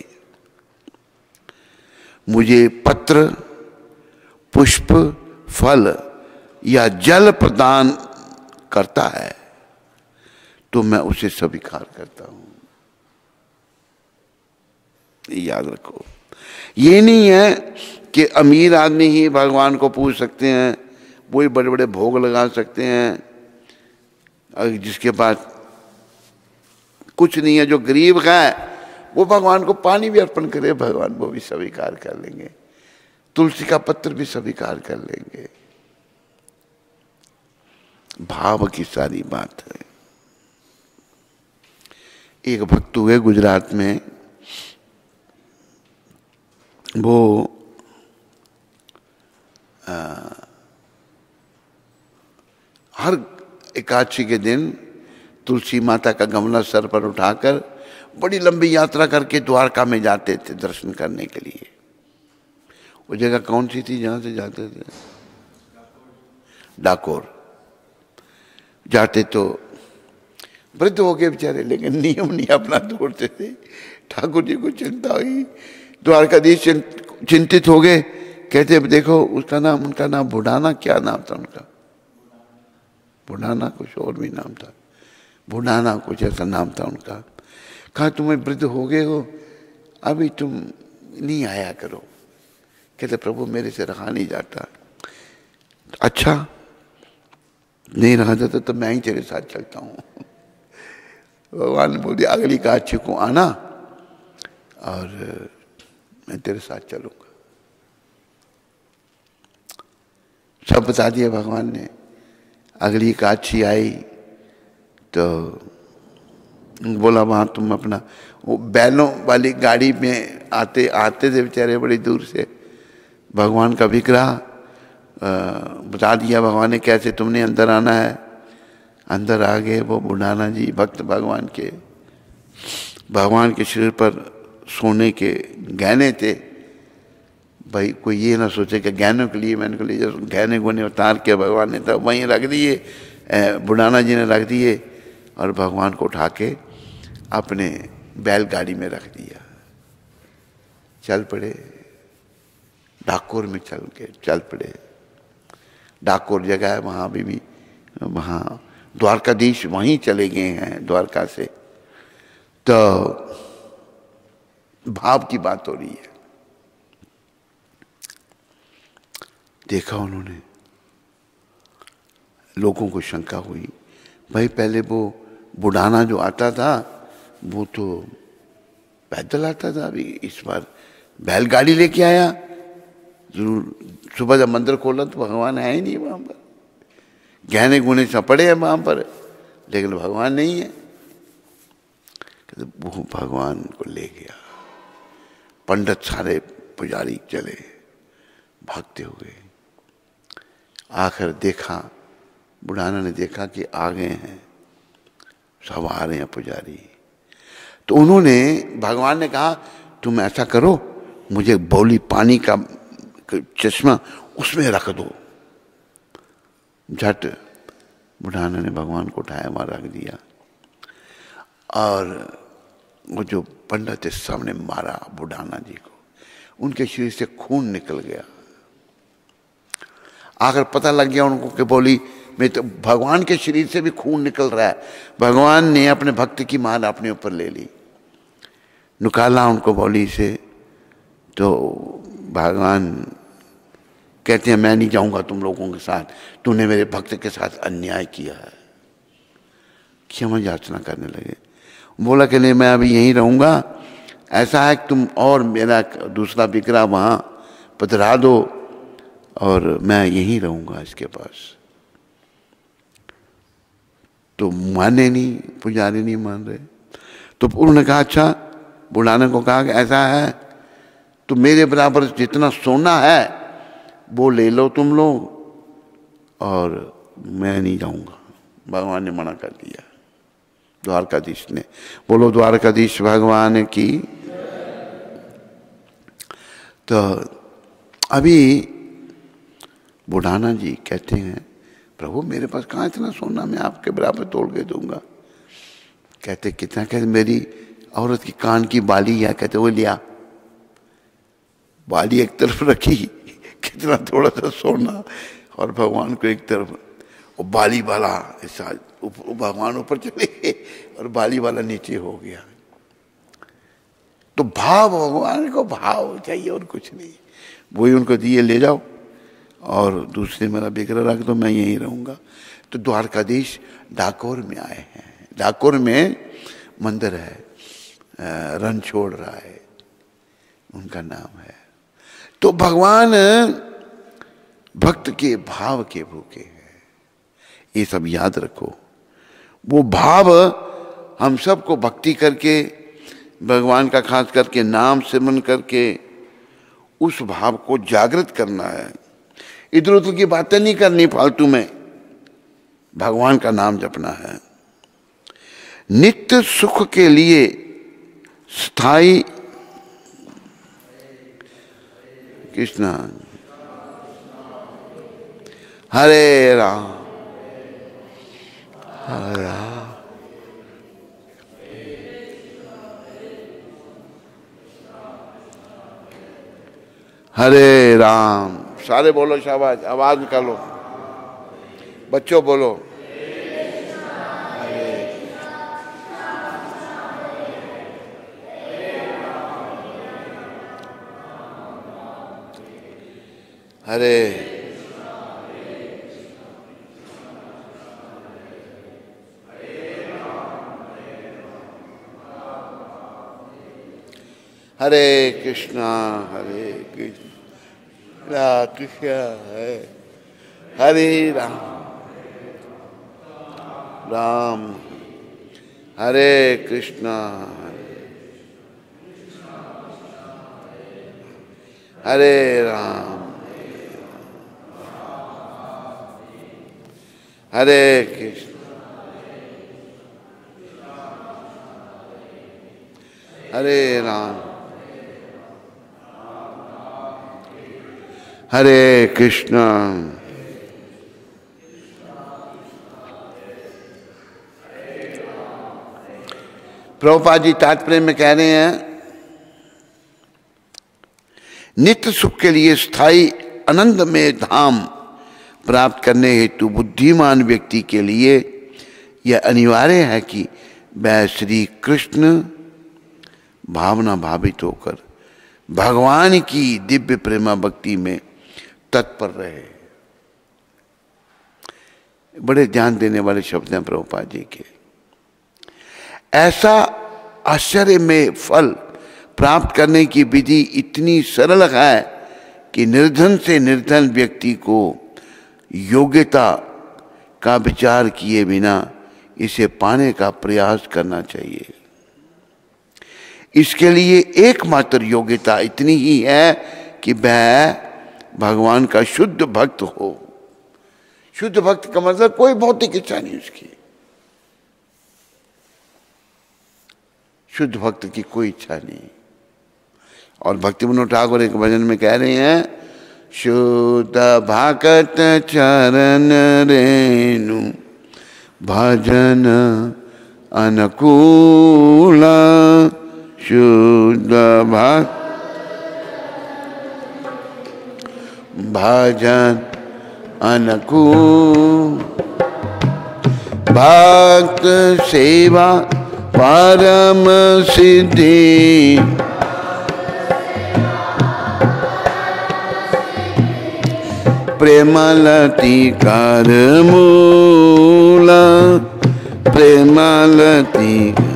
मुझे पत्र, पुष्प, फल या जल प्रदान करता है तो मैं उसे स्वीकार करता हूं। याद रखो, ये नहीं है कि अमीर आदमी ही भगवान को पूज सकते हैं, वही बड़े बड़े भोग लगा सकते हैं, और जिसके पास कुछ नहीं है, जो गरीब का है, वो भगवान को पानी भी अर्पण करे, भगवान वो भी स्वीकार कर लेंगे, तुलसी का पत्र भी स्वीकार कर लेंगे। भाव की सारी बात है। एक भक्त हुए गुजरात में, वो आ, हर एकादशी के दिन तुलसी माता का गमला सर पर उठाकर बड़ी लंबी यात्रा करके द्वारका में जाते थे दर्शन करने के लिए। वो जगह कौन सी थी जहां से जाते थे? डाकोर। जाते तो वृद्ध हो गए बेचारे, लेकिन नियम नहीं अपना तोड़ते थे। ठाकुर जी को चिंता हुई, द्वारकाधीश चिंतित हो गए, कहते देखो उसका नाम, उनका नाम बुढ़ाना, क्या नाम था उनका? बुढ़ाना, कुछ और भी नाम था, बुढ़ाना कुछ ऐसा नाम था उनका। कहा तुम्हें वृद्ध हो गए हो, अभी तुम नहीं आया करो। कहते प्रभु मेरे से रहा नहीं जाता। अच्छा नहीं रहा जाता तो मैं ही तेरे साथ चलता हूँ। भगवान ने बोल दिया अगली काशी को आना और मैं तेरे साथ चलूंगा। सब बता दिया भगवान ने। अगली काशी आई तो बोला वहां तुम अपना, वो बैलों वाली गाड़ी में आते आते थे बेचारे बड़ी दूर से, भगवान का विग्रह बता दिया भगवान ने कैसे तुमने अंदर आना है। अंदर आ गए वो बुढ़ाना जी, भक्त भगवान के। भगवान के शरीर पर सोने के गहने थे। भाई कोई ये ना सोचे कि गहनों के लिए मैंने को लिए, गहने गुने उतार के भगवान ने तब वहीं रख दिए, बुढ़ाना जी ने रख दिए और भगवान को उठा के अपने बैलगाड़ी में रख दिया। चल पड़े डाकोर में, चल के चल पड़े। डाकोर जगह है वहाँ भी, भी वहाँ द्वारकाधीश वहीं चले गए हैं द्वारका से। तो भाव की बात हो रही है। देखा उन्होंने, लोगों को शंका हुई, भाई पहले वो बुढ़ाना जो आता था वो तो पैदल आता था, अभी इस बार बैलगाड़ी लेके आया। जरूर सुबह जब मंदिर खोला तो भगवान है ही नहीं वहां पर, गहने गुने सब पड़े हैं वहां पर, लेकिन भगवान नहीं है। वो भगवान को ले गया। पंडित सारे पुजारी चले भागते हुए। आखिर देखा, बुढ़ाना ने देखा कि आ गए हैं, सब आ रहे हैं पुजारी। तो उन्होंने, भगवान ने कहा तुम ऐसा करो, मुझे बौली पानी का चश्मा उसमें रख दो। झट बुढ़ाना ने भगवान को उठाया, वहां रख दिया और वो जो पंडित है सामने मारा बुढ़ाना जी को। उनके शरीर से खून निकल गया। आखिर पता लग गया उनको कि बोली मैं तो, भगवान के शरीर से भी खून निकल रहा है। भगवान ने अपने भक्त की मार अपने ऊपर ले ली, निकाला उनको बौली से। तो भगवान कहते हैं मैं नहीं जाऊंगा तुम लोगों के साथ, तूने मेरे भक्त के साथ अन्याय किया है। क्षमा याचना करने लगे। बोला कि नहीं मैं अभी यहीं रहूंगा, ऐसा है कि तुम और मेरा दूसरा विग्रह वहां पधरा दो और मैं यहीं रहूंगा इसके पास। तो माने नहीं, पुजारी नहीं मान रहे। तो उन्होंने कहा अच्छा, बुढ़ाने को कहा कि ऐसा है तो मेरे बराबर जितना सोना है वो ले लो तुम लोग, और मैं नहीं जाऊंगा। भगवान ने मना कर दिया, द्वारकाधीश ने। बोलो द्वारकाधीश भगवान की। तो अभी बुढ़ाना जी कहते हैं, प्रभु मेरे पास कहाँ इतना सोना, मैं आपके बराबर तोड़ के दूंगा। कहते कितना? कहते मेरी औरत की कान की बाली है। कहते वो लिया, बाली एक तरफ रखी, कितना थोड़ा सा सोना, और भगवान को एक तरफ, और बाली वाला ऐसा भगवान ऊपर चले गए और बाली वाला नीचे हो गया। तो भाव, भगवान को भाव चाहिए और कुछ नहीं। वही उनको दिए, ले जाओ और दूसरे मेरा बिगड़ा रख दो, मैं यहीं रहूंगा। तो द्वारकाधीश डाकोर में आए हैं। डाकोर में मंदिर है, रणछोड़ राय उनका नाम है। तो भगवान भक्त के भाव के भूखे हैं, ये सब याद रखो। वो भाव हम सबको भक्ति करके, भगवान का खास करके नाम सिमरन करके उस भाव को जागृत करना है। इधर उधर की बातें नहीं करनी फालतू में, भगवान का नाम जपना है। नित्य सुख के लिए स्थायी कृष्णा हरे राम हरे राम हरे राम। सारे बोलो शाबाश, आवाज निकालो, बच्चों बोलो हरे हरे कृष्णा हरे कृष्ण कृष्ण है हरे राम राम हरे कृष्णा हरे राम हरे कृष्ण हरे राम हरे कृष्ण। प्रभुपाद जी तात्पर्य में कह रहे हैं, नित्य सुख के लिए स्थायी आनंदमय धाम प्राप्त करने हेतु बुद्धिमान व्यक्ति के लिए यह अनिवार्य है कि वह श्री कृष्ण भावना भावित होकर भगवान की दिव्य प्रेमा भक्ति में तत्पर रहे। बड़े ध्यान देने वाले शब्द हैं प्रभुपाद जी के। ऐसा आश्चर्य में फल प्राप्त करने की विधि इतनी सरल है कि निर्धन से निर्धन व्यक्ति को योग्यता का विचार किए बिना इसे पाने का प्रयास करना चाहिए। इसके लिए एकमात्र योग्यता इतनी ही है कि वह भगवान का शुद्ध भक्त हो। शुद्ध भक्त का मतलब कोई भौतिक इच्छा नहीं उसकी, शुद्ध भक्त की कोई इच्छा नहीं। और भक्ति विनोद ठाकुर एक भजन में कह रहे हैं, शुद्ध भक्त चरण रेणु भजन अनुकूल, शुद्ध भक्त भजन अनुकूल, भक्त सेवा परम सिद्धि, प्रेमलती कर मूल, प्रेमलती।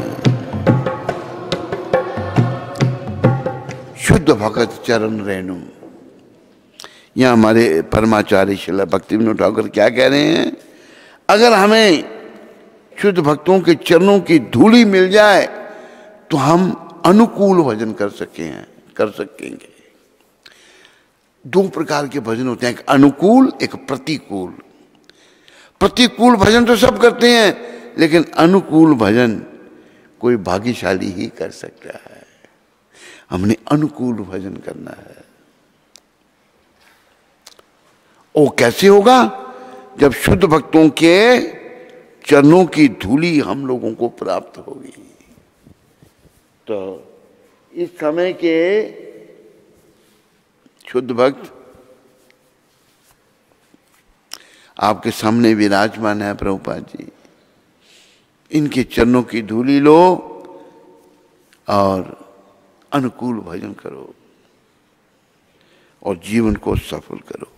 शुद्ध भगत चरण रेणु। यहाँ हमारे परमाचार्य श्रील भक्ति विनोद ठाकुर क्या कह रहे हैं, अगर हमें शुद्ध भक्तों के चरणों की धूली मिल जाए तो हम अनुकूल भजन कर सके हैं कर सकेंगे। दो प्रकार के भजन होते हैं, एक अनुकूल एक प्रतिकूल। प्रतिकूल भजन तो सब करते हैं, लेकिन अनुकूल भजन कोई भाग्यशाली ही कर सकता है। हमने अनुकूल भजन करना है। वो कैसे होगा? जब शुद्ध भक्तों के चरणों की धूली हम लोगों को प्राप्त होगी। तो इस समय के शुद्ध भक्त आपके सामने विराजमान है प्रभुपाद जी, इनके चरणों की धूली लो और अनुकूल भजन करो और जीवन को सफल करो।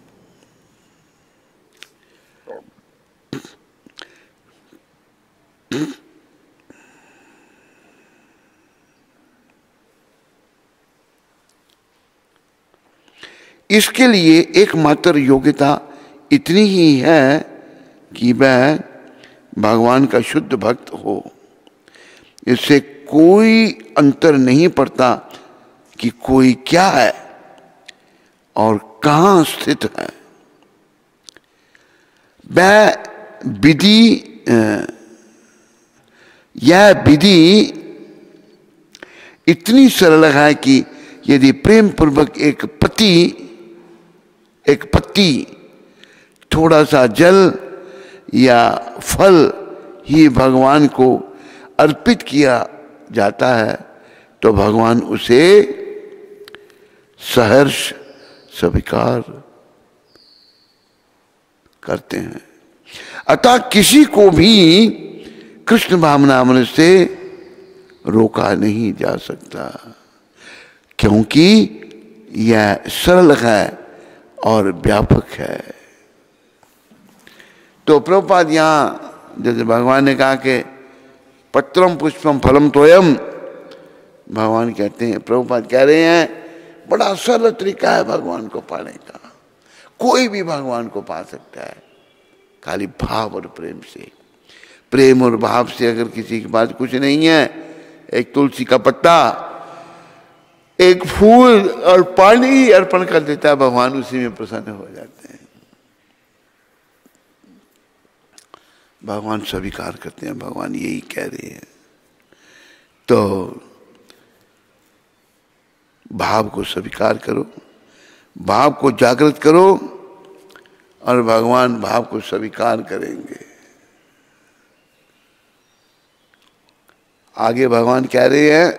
इसके लिए एकमात्र योग्यता इतनी ही है कि वह भगवान का शुद्ध भक्त हो। इससे कोई अंतर नहीं पड़ता कि कोई क्या है और कहाँ स्थित है। वह विधि यह विधि इतनी सरल है कि यदि प्रेम पूर्वक एक पति एक पत्ती थोड़ा सा जल या फल ही भगवान को अर्पित किया जाता है तो भगवान उसे सहर्ष स्वीकार करते हैं। अतः किसी को भी कृष्ण भावनामृत से रोका नहीं जा सकता, क्योंकि यह सरल है और व्यापक है। तो प्रभुपाद यहाँ जैसे भगवान ने कहा कि पत्रम पुष्पम फलम तोयम, भगवान कहते हैं, प्रभुपाद कह रहे हैं बड़ा सरल तरीका है भगवान को पाने का। कोई भी भगवान को पा सकता है, खाली भाव और प्रेम से। प्रेम और भाव से अगर किसी के पास कुछ नहीं है, एक तुलसी का पत्ता, एक फूल और पानी ही अर्पण कर देता है, भगवान उसी में प्रसन्न हो जाते हैं। भगवान स्वीकार करते हैं, भगवान यही कह रहे हैं। तो भाव को स्वीकार करो, भाव को जागृत करो और भगवान भाव को स्वीकार करेंगे। आगे भगवान कह रहे हैं,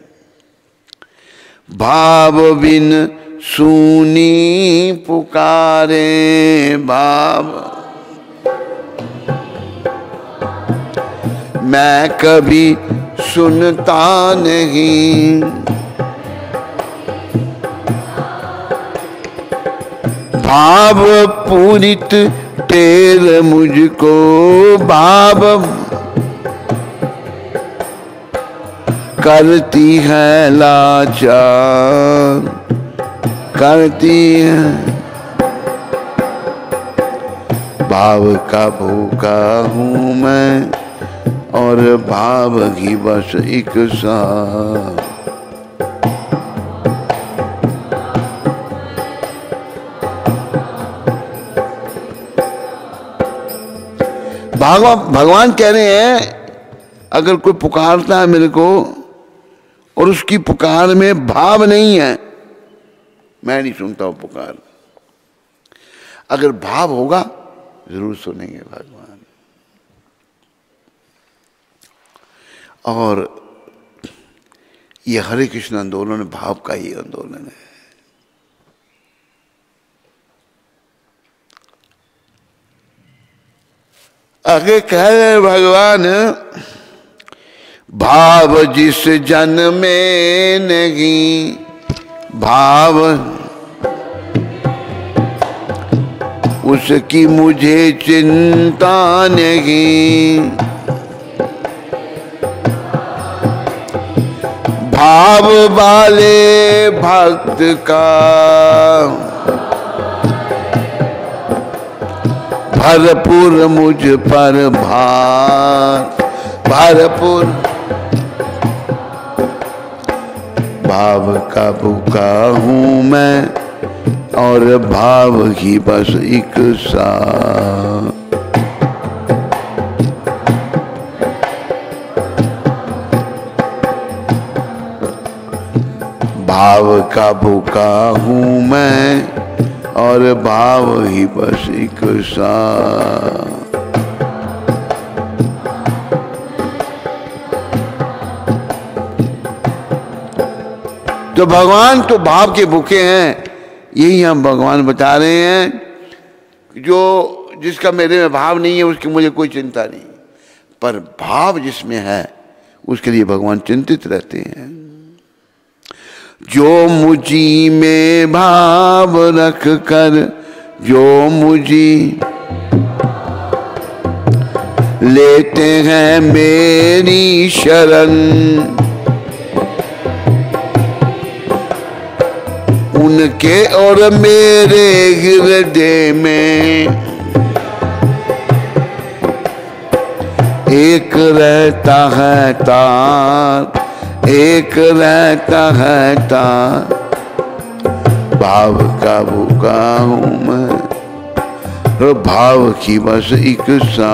भाव बिन सुनी पुकारे भाव, मैं कभी सुनता नहीं। भाव पूरित तेर मुझको भाव करती है लाचार, करती है। भाव का भूखा हूँ मैं और भाव ही बस एक सा। भगवान कह रहे हैं अगर कोई पुकारता है मेरे को और उसकी पुकार में भाव नहीं है, मैं नहीं सुनता हूं पुकार। अगर भाव होगा जरूर सुनेंगे भगवान। और यह हरे कृष्ण आंदोलन भाव का ही आंदोलन है। आगे कह रहे भगवान, भाव जिस जन में नहीं भाव उसकी मुझे चिंता नहीं। भाव वाले भक्त का भरपूर मुझ पर भार, भरपूर भाव का भूखा हूँ मैं और भाव ही बस एक सा। भाव का भूखा हूँ मैं और भाव ही बस एक सा। तो भगवान तो भाव के भूखे हैं, यही हम भगवान बता रहे हैं। जो जिसका मेरे में भाव नहीं है उसकी मुझे कोई चिंता नहीं, पर भाव जिसमें है उसके लिए भगवान चिंतित रहते हैं। जो मुझी में भाव रख कर, जो मुझी लेते हैं मेरी शरण, उनके और मेरे हृदय में एक रहता है तार, एक रहता है तार। भाव का भूखा हूँ मैं और भाव की बस एक सा।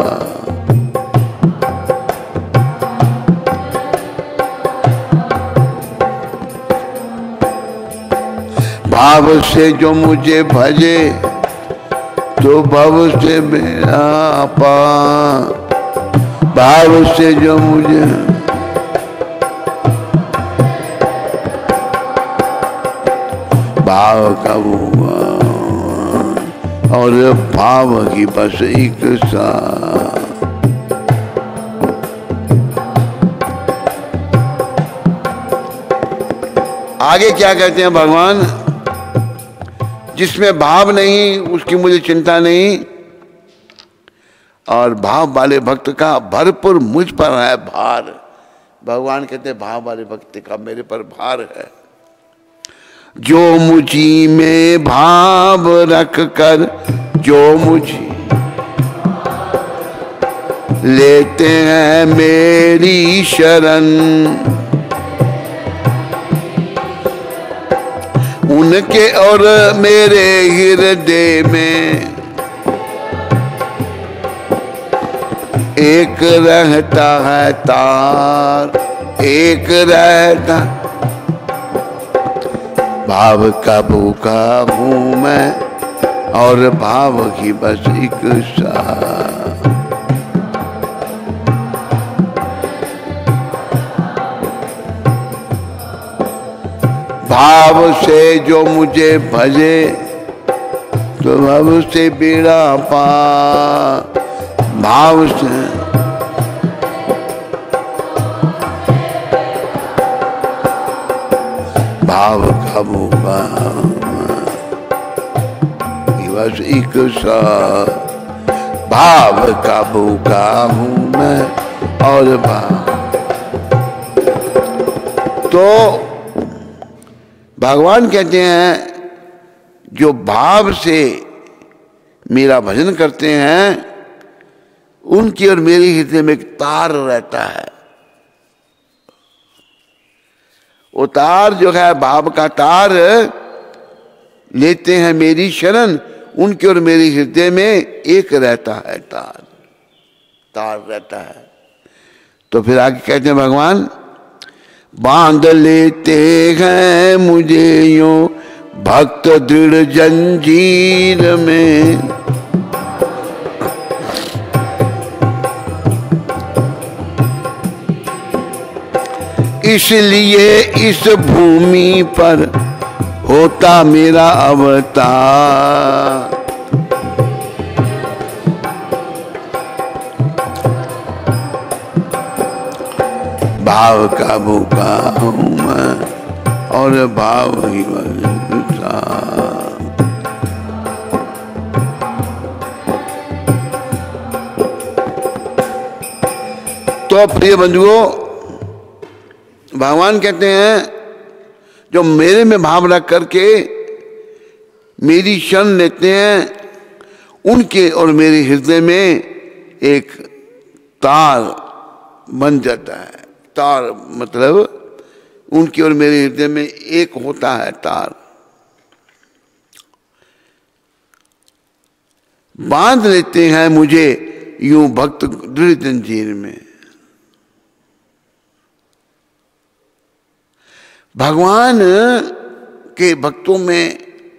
भाव से जो मुझे भजे तो भव से मेरा पा। भाव से जो मुझे भाव का हुआ और भाव की बस एक सा। आगे क्या कहते हैं भगवान? जिसमें भाव नहीं उसकी मुझे चिंता नहीं, और भाव वाले भक्त का भरपूर मुझ पर है भार। भगवान कहते हैं भाव वाले भक्त का मेरे पर भार है। जो मुझी में भाव रख कर, जो मुझी लेते हैं मेरी शरण, उनके और मेरे हृदय में एक रहता है तार, एक रहता। भाव का भूखा हूँ मैं और भाव की बस एक सा। भाव से जो मुझे भजे तो भाव से बेड़ा पा। भाव से भाव का भूखा बस एक सा। भाव का भूखा हूँ मैं और भाव। तो भगवान कहते हैं जो भाव से मेरा भजन करते हैं उनकी और मेरे हृदय में एक तार रहता है। वो तार जो है भाव का तार लेते हैं मेरी शरण, उनके और मेरे हृदय में एक रहता है तार, तार रहता है। तो फिर आगे कहते हैं भगवान बांध लेते हैं मुझे यूं भक्त दृढ़ जंजीर में, इसलिए इस भूमि पर होता मेरा अवतार। भाव का भूखा हूँ मैं और भाव ही बसा। तो प्रिय बंधुओं, भगवान कहते हैं जो मेरे में भाव रख करके मेरी शरण लेते हैं उनके और मेरे हृदय में एक तार बन जाता है। तार मतलब उनकी और मेरे हृदय में एक होता है तार। बांध लेते हैं मुझे यूं भक्त दृढ़ जंजीर में। भगवान के भक्तों में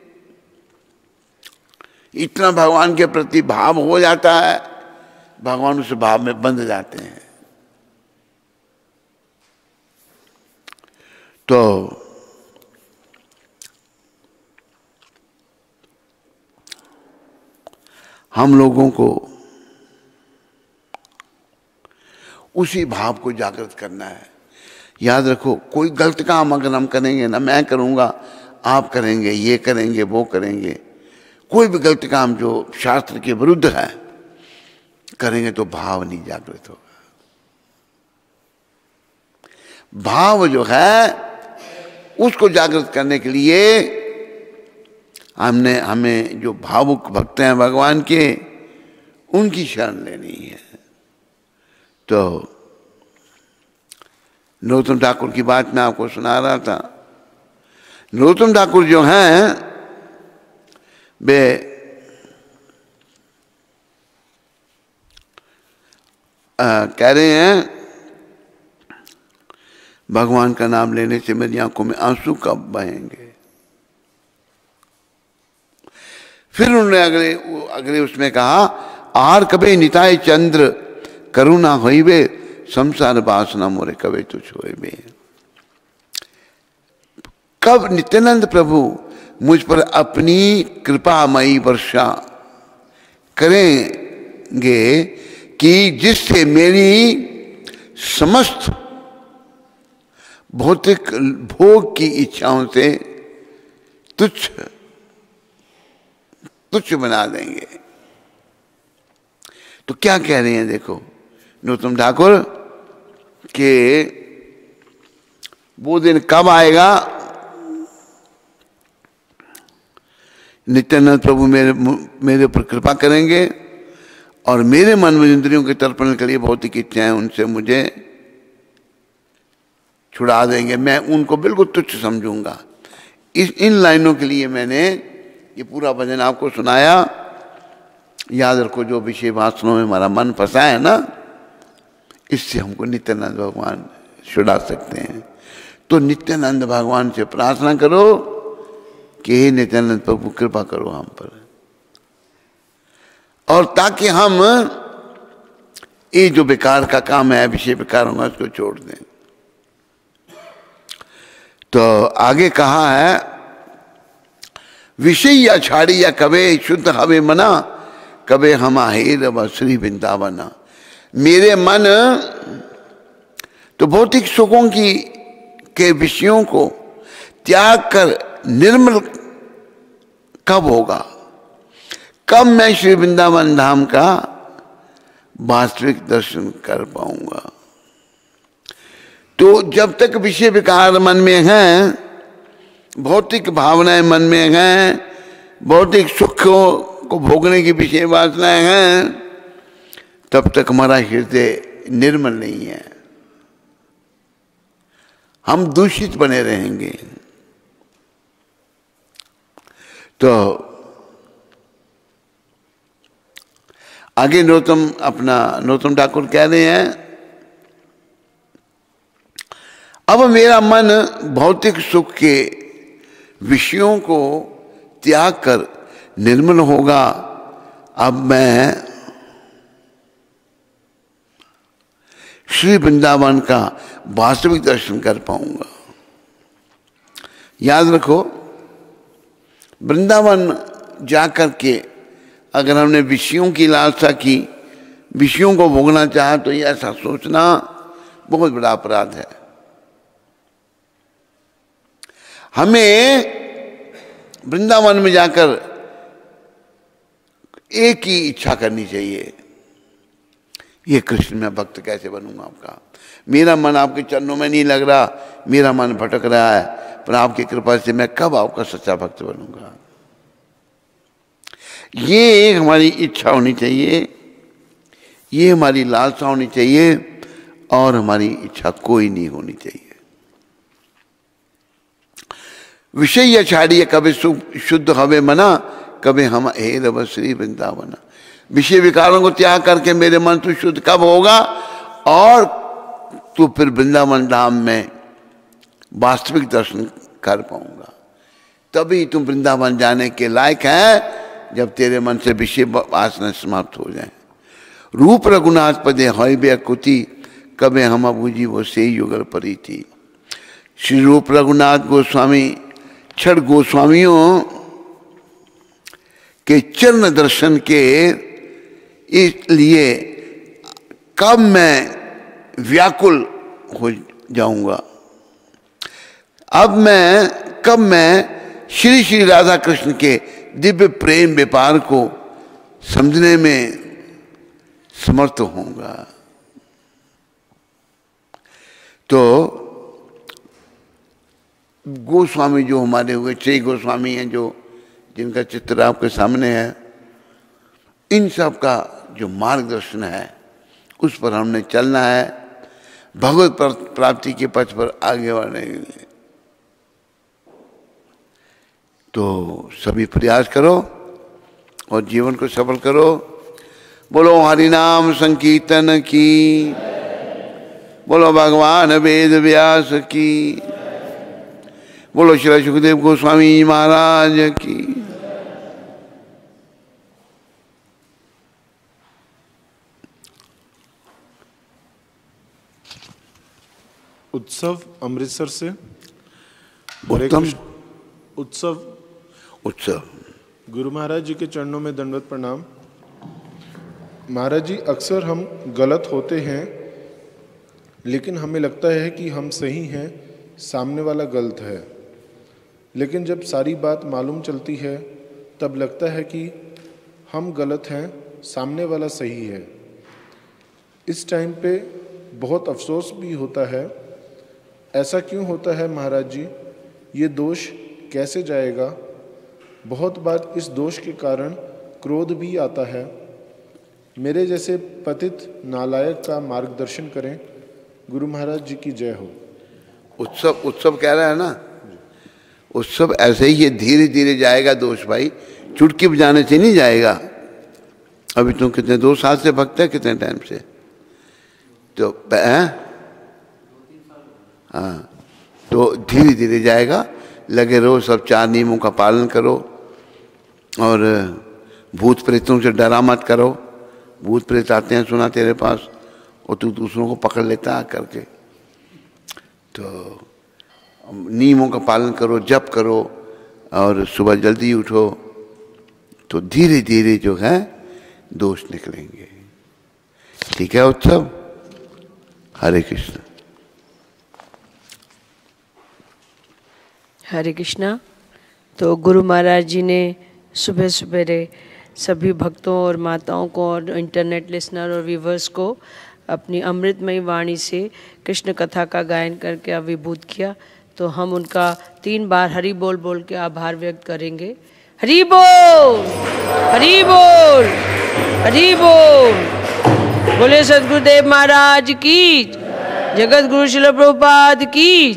इतना भगवान के प्रति भाव हो जाता है, भगवान उस भाव में बंध जाते हैं। तो हम लोगों को उसी भाव को जागृत करना है। याद रखो, कोई गलत काम अगर हम करेंगे ना, मैं करूंगा, आप करेंगे, ये करेंगे, वो करेंगे, कोई भी गलत काम जो शास्त्र के विरुद्ध है करेंगे तो भाव नहीं जागृत होगा। भाव जो है उसको जागृत करने के लिए हमने हमें जो भावुक भक्त हैं भगवान के, उनकी शरण लेनी है। तो नरोत्तम ठाकुर की बात मैं आपको सुना रहा था। नरोत्तम ठाकुर जो हैं वे कह रहे हैं, भगवान का नाम लेने से मेरी आंखों में आंसू कब बहेंगे। फिर उन्होंने अगले अगले उसमें कहा, आर कबे निताय चंद्र करुणा होइबे, संसार वासना मोरे कबे तुझ होइबे। कब नित्यानंद प्रभु मुझ पर अपनी कृपामयी वर्षा करेंगे कि जिससे मेरी समस्त भौतिक भोग की इच्छाओं से तुच्छ तुच्छ बना देंगे। तो क्या कह रहे हैं देखो नरोत्तम ठाकुर के, वो दिन कब आएगा, नित्यानंद प्रभु मेरे मेरे ऊपर कृपा करेंगे और मेरे मन में इंद्रियों के तर्पण के लिए भौतिक इच्छाएं उनसे मुझे छुड़ा देंगे, मैं उनको बिल्कुल तुच्छ समझूंगा। इस इन लाइनों के लिए मैंने ये पूरा भजन आपको सुनाया। याद रखो, जो विषय वासनाओं में हमारा मन फंसा है ना, इससे हमको नित्यानंद भगवान छुड़ा सकते हैं। तो नित्यानंद भगवान से प्रार्थना करो कि हे नित्यानंद प्रभु कृपा करो हम पर, और ताकि हम ये जो बेकार का काम है, विषय बेकार होगा, उसको छोड़ दें। तो आगे कहा है, विषय या छाड़ी या कबे शुद्ध हवे मना, कबे हम आहेर व श्री वृंदावना। मेरे मन तो भौतिक सुखों की के विषयों को त्याग कर निर्मल कब होगा, कब मैं श्री वृंदावन धाम का वास्तविक दर्शन कर पाऊंगा। तो जब तक विषय विकार मन में हैं, भौतिक भावनाएं मन में हैं, भौतिक सुखों को भोगने की विषय वासनाएं हैं, तब तक हमारा हृदय निर्मल नहीं है, हम दूषित बने रहेंगे। तो आगे नरोत्तम अपना नरोत्तम ठाकुर कह रहे हैं, अब मेरा मन भौतिक सुख के विषयों को त्याग कर निर्मल होगा, अब मैं श्री वृंदावन का वास्तविक दर्शन कर पाऊंगा। याद रखो, वृंदावन जाकर के अगर हमने विषयों की लालसा की, विषयों को भोगना चाहा, तो ये ऐसा सोचना बहुत बड़ा अपराध है। हमें वृंदावन में जाकर एक ही इच्छा करनी चाहिए, ये कृष्ण में भक्त कैसे बनूंगा आपका। मेरा मन आपके चरणों में नहीं लग रहा, मेरा मन भटक रहा है, पर आपकी कृपा से मैं कब आपका सच्चा भक्त बनूंगा। ये हमारी इच्छा होनी चाहिए, ये हमारी लालसा होनी चाहिए, और हमारी इच्छा कोई नहीं होनी चाहिए। विषय या छाड़िए कभी शुद्ध हवे मना, कभी हम हे रब श्री वृंदावन। विषय विकारों को त्याग करके मेरे मन तू शुद्ध कब होगा और तू फिर वृंदावन धाम में वास्तविक दर्शन कर पाऊंगा। तभी तुम वृंदावन जाने के लायक है जब तेरे मन से विषय वासना समाप्त हो जाए। रूप रघुनाथ पदे हय बेकुति कबे हम बूझी वो से युगल परी थी। श्री रूप रघुनाथ गोस्वामी छठ गोस्वामियों के चरण दर्शन के इसलिए कब मैं व्याकुल हो जाऊंगा, अब मैं कब मैं श्री श्री राधा कृष्ण के दिव्य प्रेम व्यापार को समझने में समर्थ होऊंगा। तो गोस्वामी जो हमारे हुए छह गोस्वामी हैं, जो जिनका चित्र आपके सामने है, इन सब का जो मार्गदर्शन है उस पर हमने चलना है, भगवत प्राप्ति के पथ पर आगे बढ़ने के लिए। तो सभी प्रयास करो और जीवन को सफल करो। बोलो हरि नाम संकीर्तन की, बोलो भगवान वेद व्यास की, बोलो श्री सुखदेव गोस्वामी महाराज की। उत्सव अमृतसर से। उत्तम उत्सव उत्सव गुरु महाराज जी के चरणों में दंडवत प्रणाम। महाराज जी, अक्सर हम गलत होते हैं लेकिन हमें लगता है कि हम सही हैं, सामने वाला गलत है। लेकिन जब सारी बात मालूम चलती है तब लगता है कि हम गलत हैं, सामने वाला सही है। इस टाइम पे बहुत अफसोस भी होता है। ऐसा क्यों होता है महाराज जी? ये दोष कैसे जाएगा? बहुत बार इस दोष के कारण क्रोध भी आता है। मेरे जैसे पतित नालायक का मार्गदर्शन करें। गुरु महाराज जी की जय हो। उत्सव उत्सव कह रहा है ना, उत्सव ऐसे ही ये धीरे धीरे जाएगा दोष भाई, चुटकी बजाने से नहीं जाएगा। अभी तुम कितने दो साल से भक्त है, कितने टाइम से? तो हाँ, तो धीरे धीरे जाएगा। लगे रहो, सब चार नियमों का पालन करो और भूत प्रेतों से डरा मत करो। भूत प्रेत आते हैं सुना तेरे पास और तू दूसरों को पकड़ लेता है करके। तो नियमों का पालन करो, जप करो और सुबह जल्दी उठो, तो धीरे धीरे जो है दोष निकलेंगे। ठीक है उत्सव? हरे कृष्ण। हरे कृष्णा। तो गुरु महाराज जी ने सुबह सुबह सभी भक्तों और माताओं को और इंटरनेट लिसनर और व्यूवर्स को अपनी अमृतमयी वाणी से कृष्ण कथा का गायन करके अभिभूत किया। तो हम उनका तीन बार हरि बोल बोल के आभार व्यक्त करेंगे। हरि बोल, हरि बोल, हरि बोल। बोले सद्गुरुदेव महाराज की, जगत गुरु श्रील प्रभुपाद की।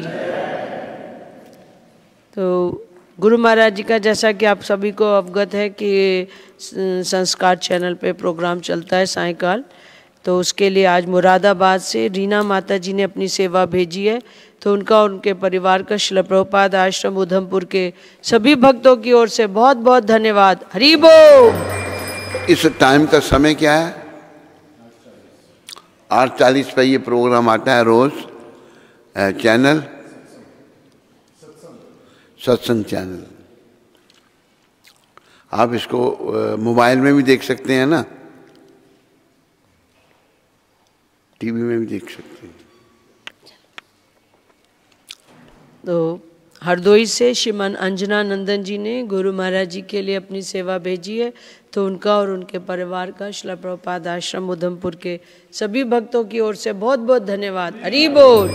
तो गुरु महाराज जी का जैसा कि आप सभी को अवगत है कि संस्कार चैनल पे प्रोग्राम चलता है सायंकाल, तो उसके लिए आज मुरादाबाद से रीना माता जी ने अपनी सेवा भेजी है। तो उनका और उनके परिवार का श्रील प्रभुपाद आश्रम उधमपुर के सभी भक्तों की ओर से बहुत बहुत धन्यवाद। हरि बोल। इस टाइम का समय क्या है? आठ चालीस पे ये प्रोग्राम आता है रोज, चैनल सत्संग चैनल। आप इसको मोबाइल में भी देख सकते हैं ना, टीवी में भी देख सकते हैं। तो हरदोई से श्रीमान अंजना नंदन जी ने गुरु महाराज जी के लिए अपनी सेवा भेजी है। तो उनका और उनके परिवार का श्रील प्रभुपाद आश्रम उधमपुर के सभी भक्तों की ओर से बहुत बहुत धन्यवाद। हरि बोल।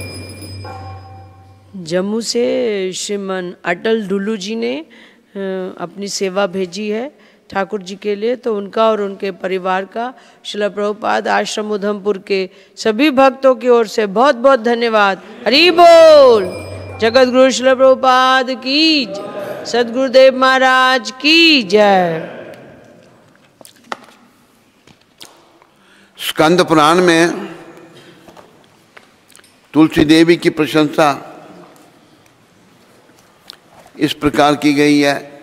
जम्मू से श्रीमान अटल डुल्लू जी ने अपनी सेवा भेजी है ठाकुर जी के लिए। तो उनका और उनके परिवार का श्रील प्रभुपाद आश्रम उधमपुर के सभी भक्तों की ओर से बहुत बहुत धन्यवाद। हरि बोल। जगत गुरु श्रील प्रभुपाद की। सद्गुरुदेव महाराज की जय। स्कंद पुराण में तुलसी देवी की प्रशंसा इस प्रकार की गई है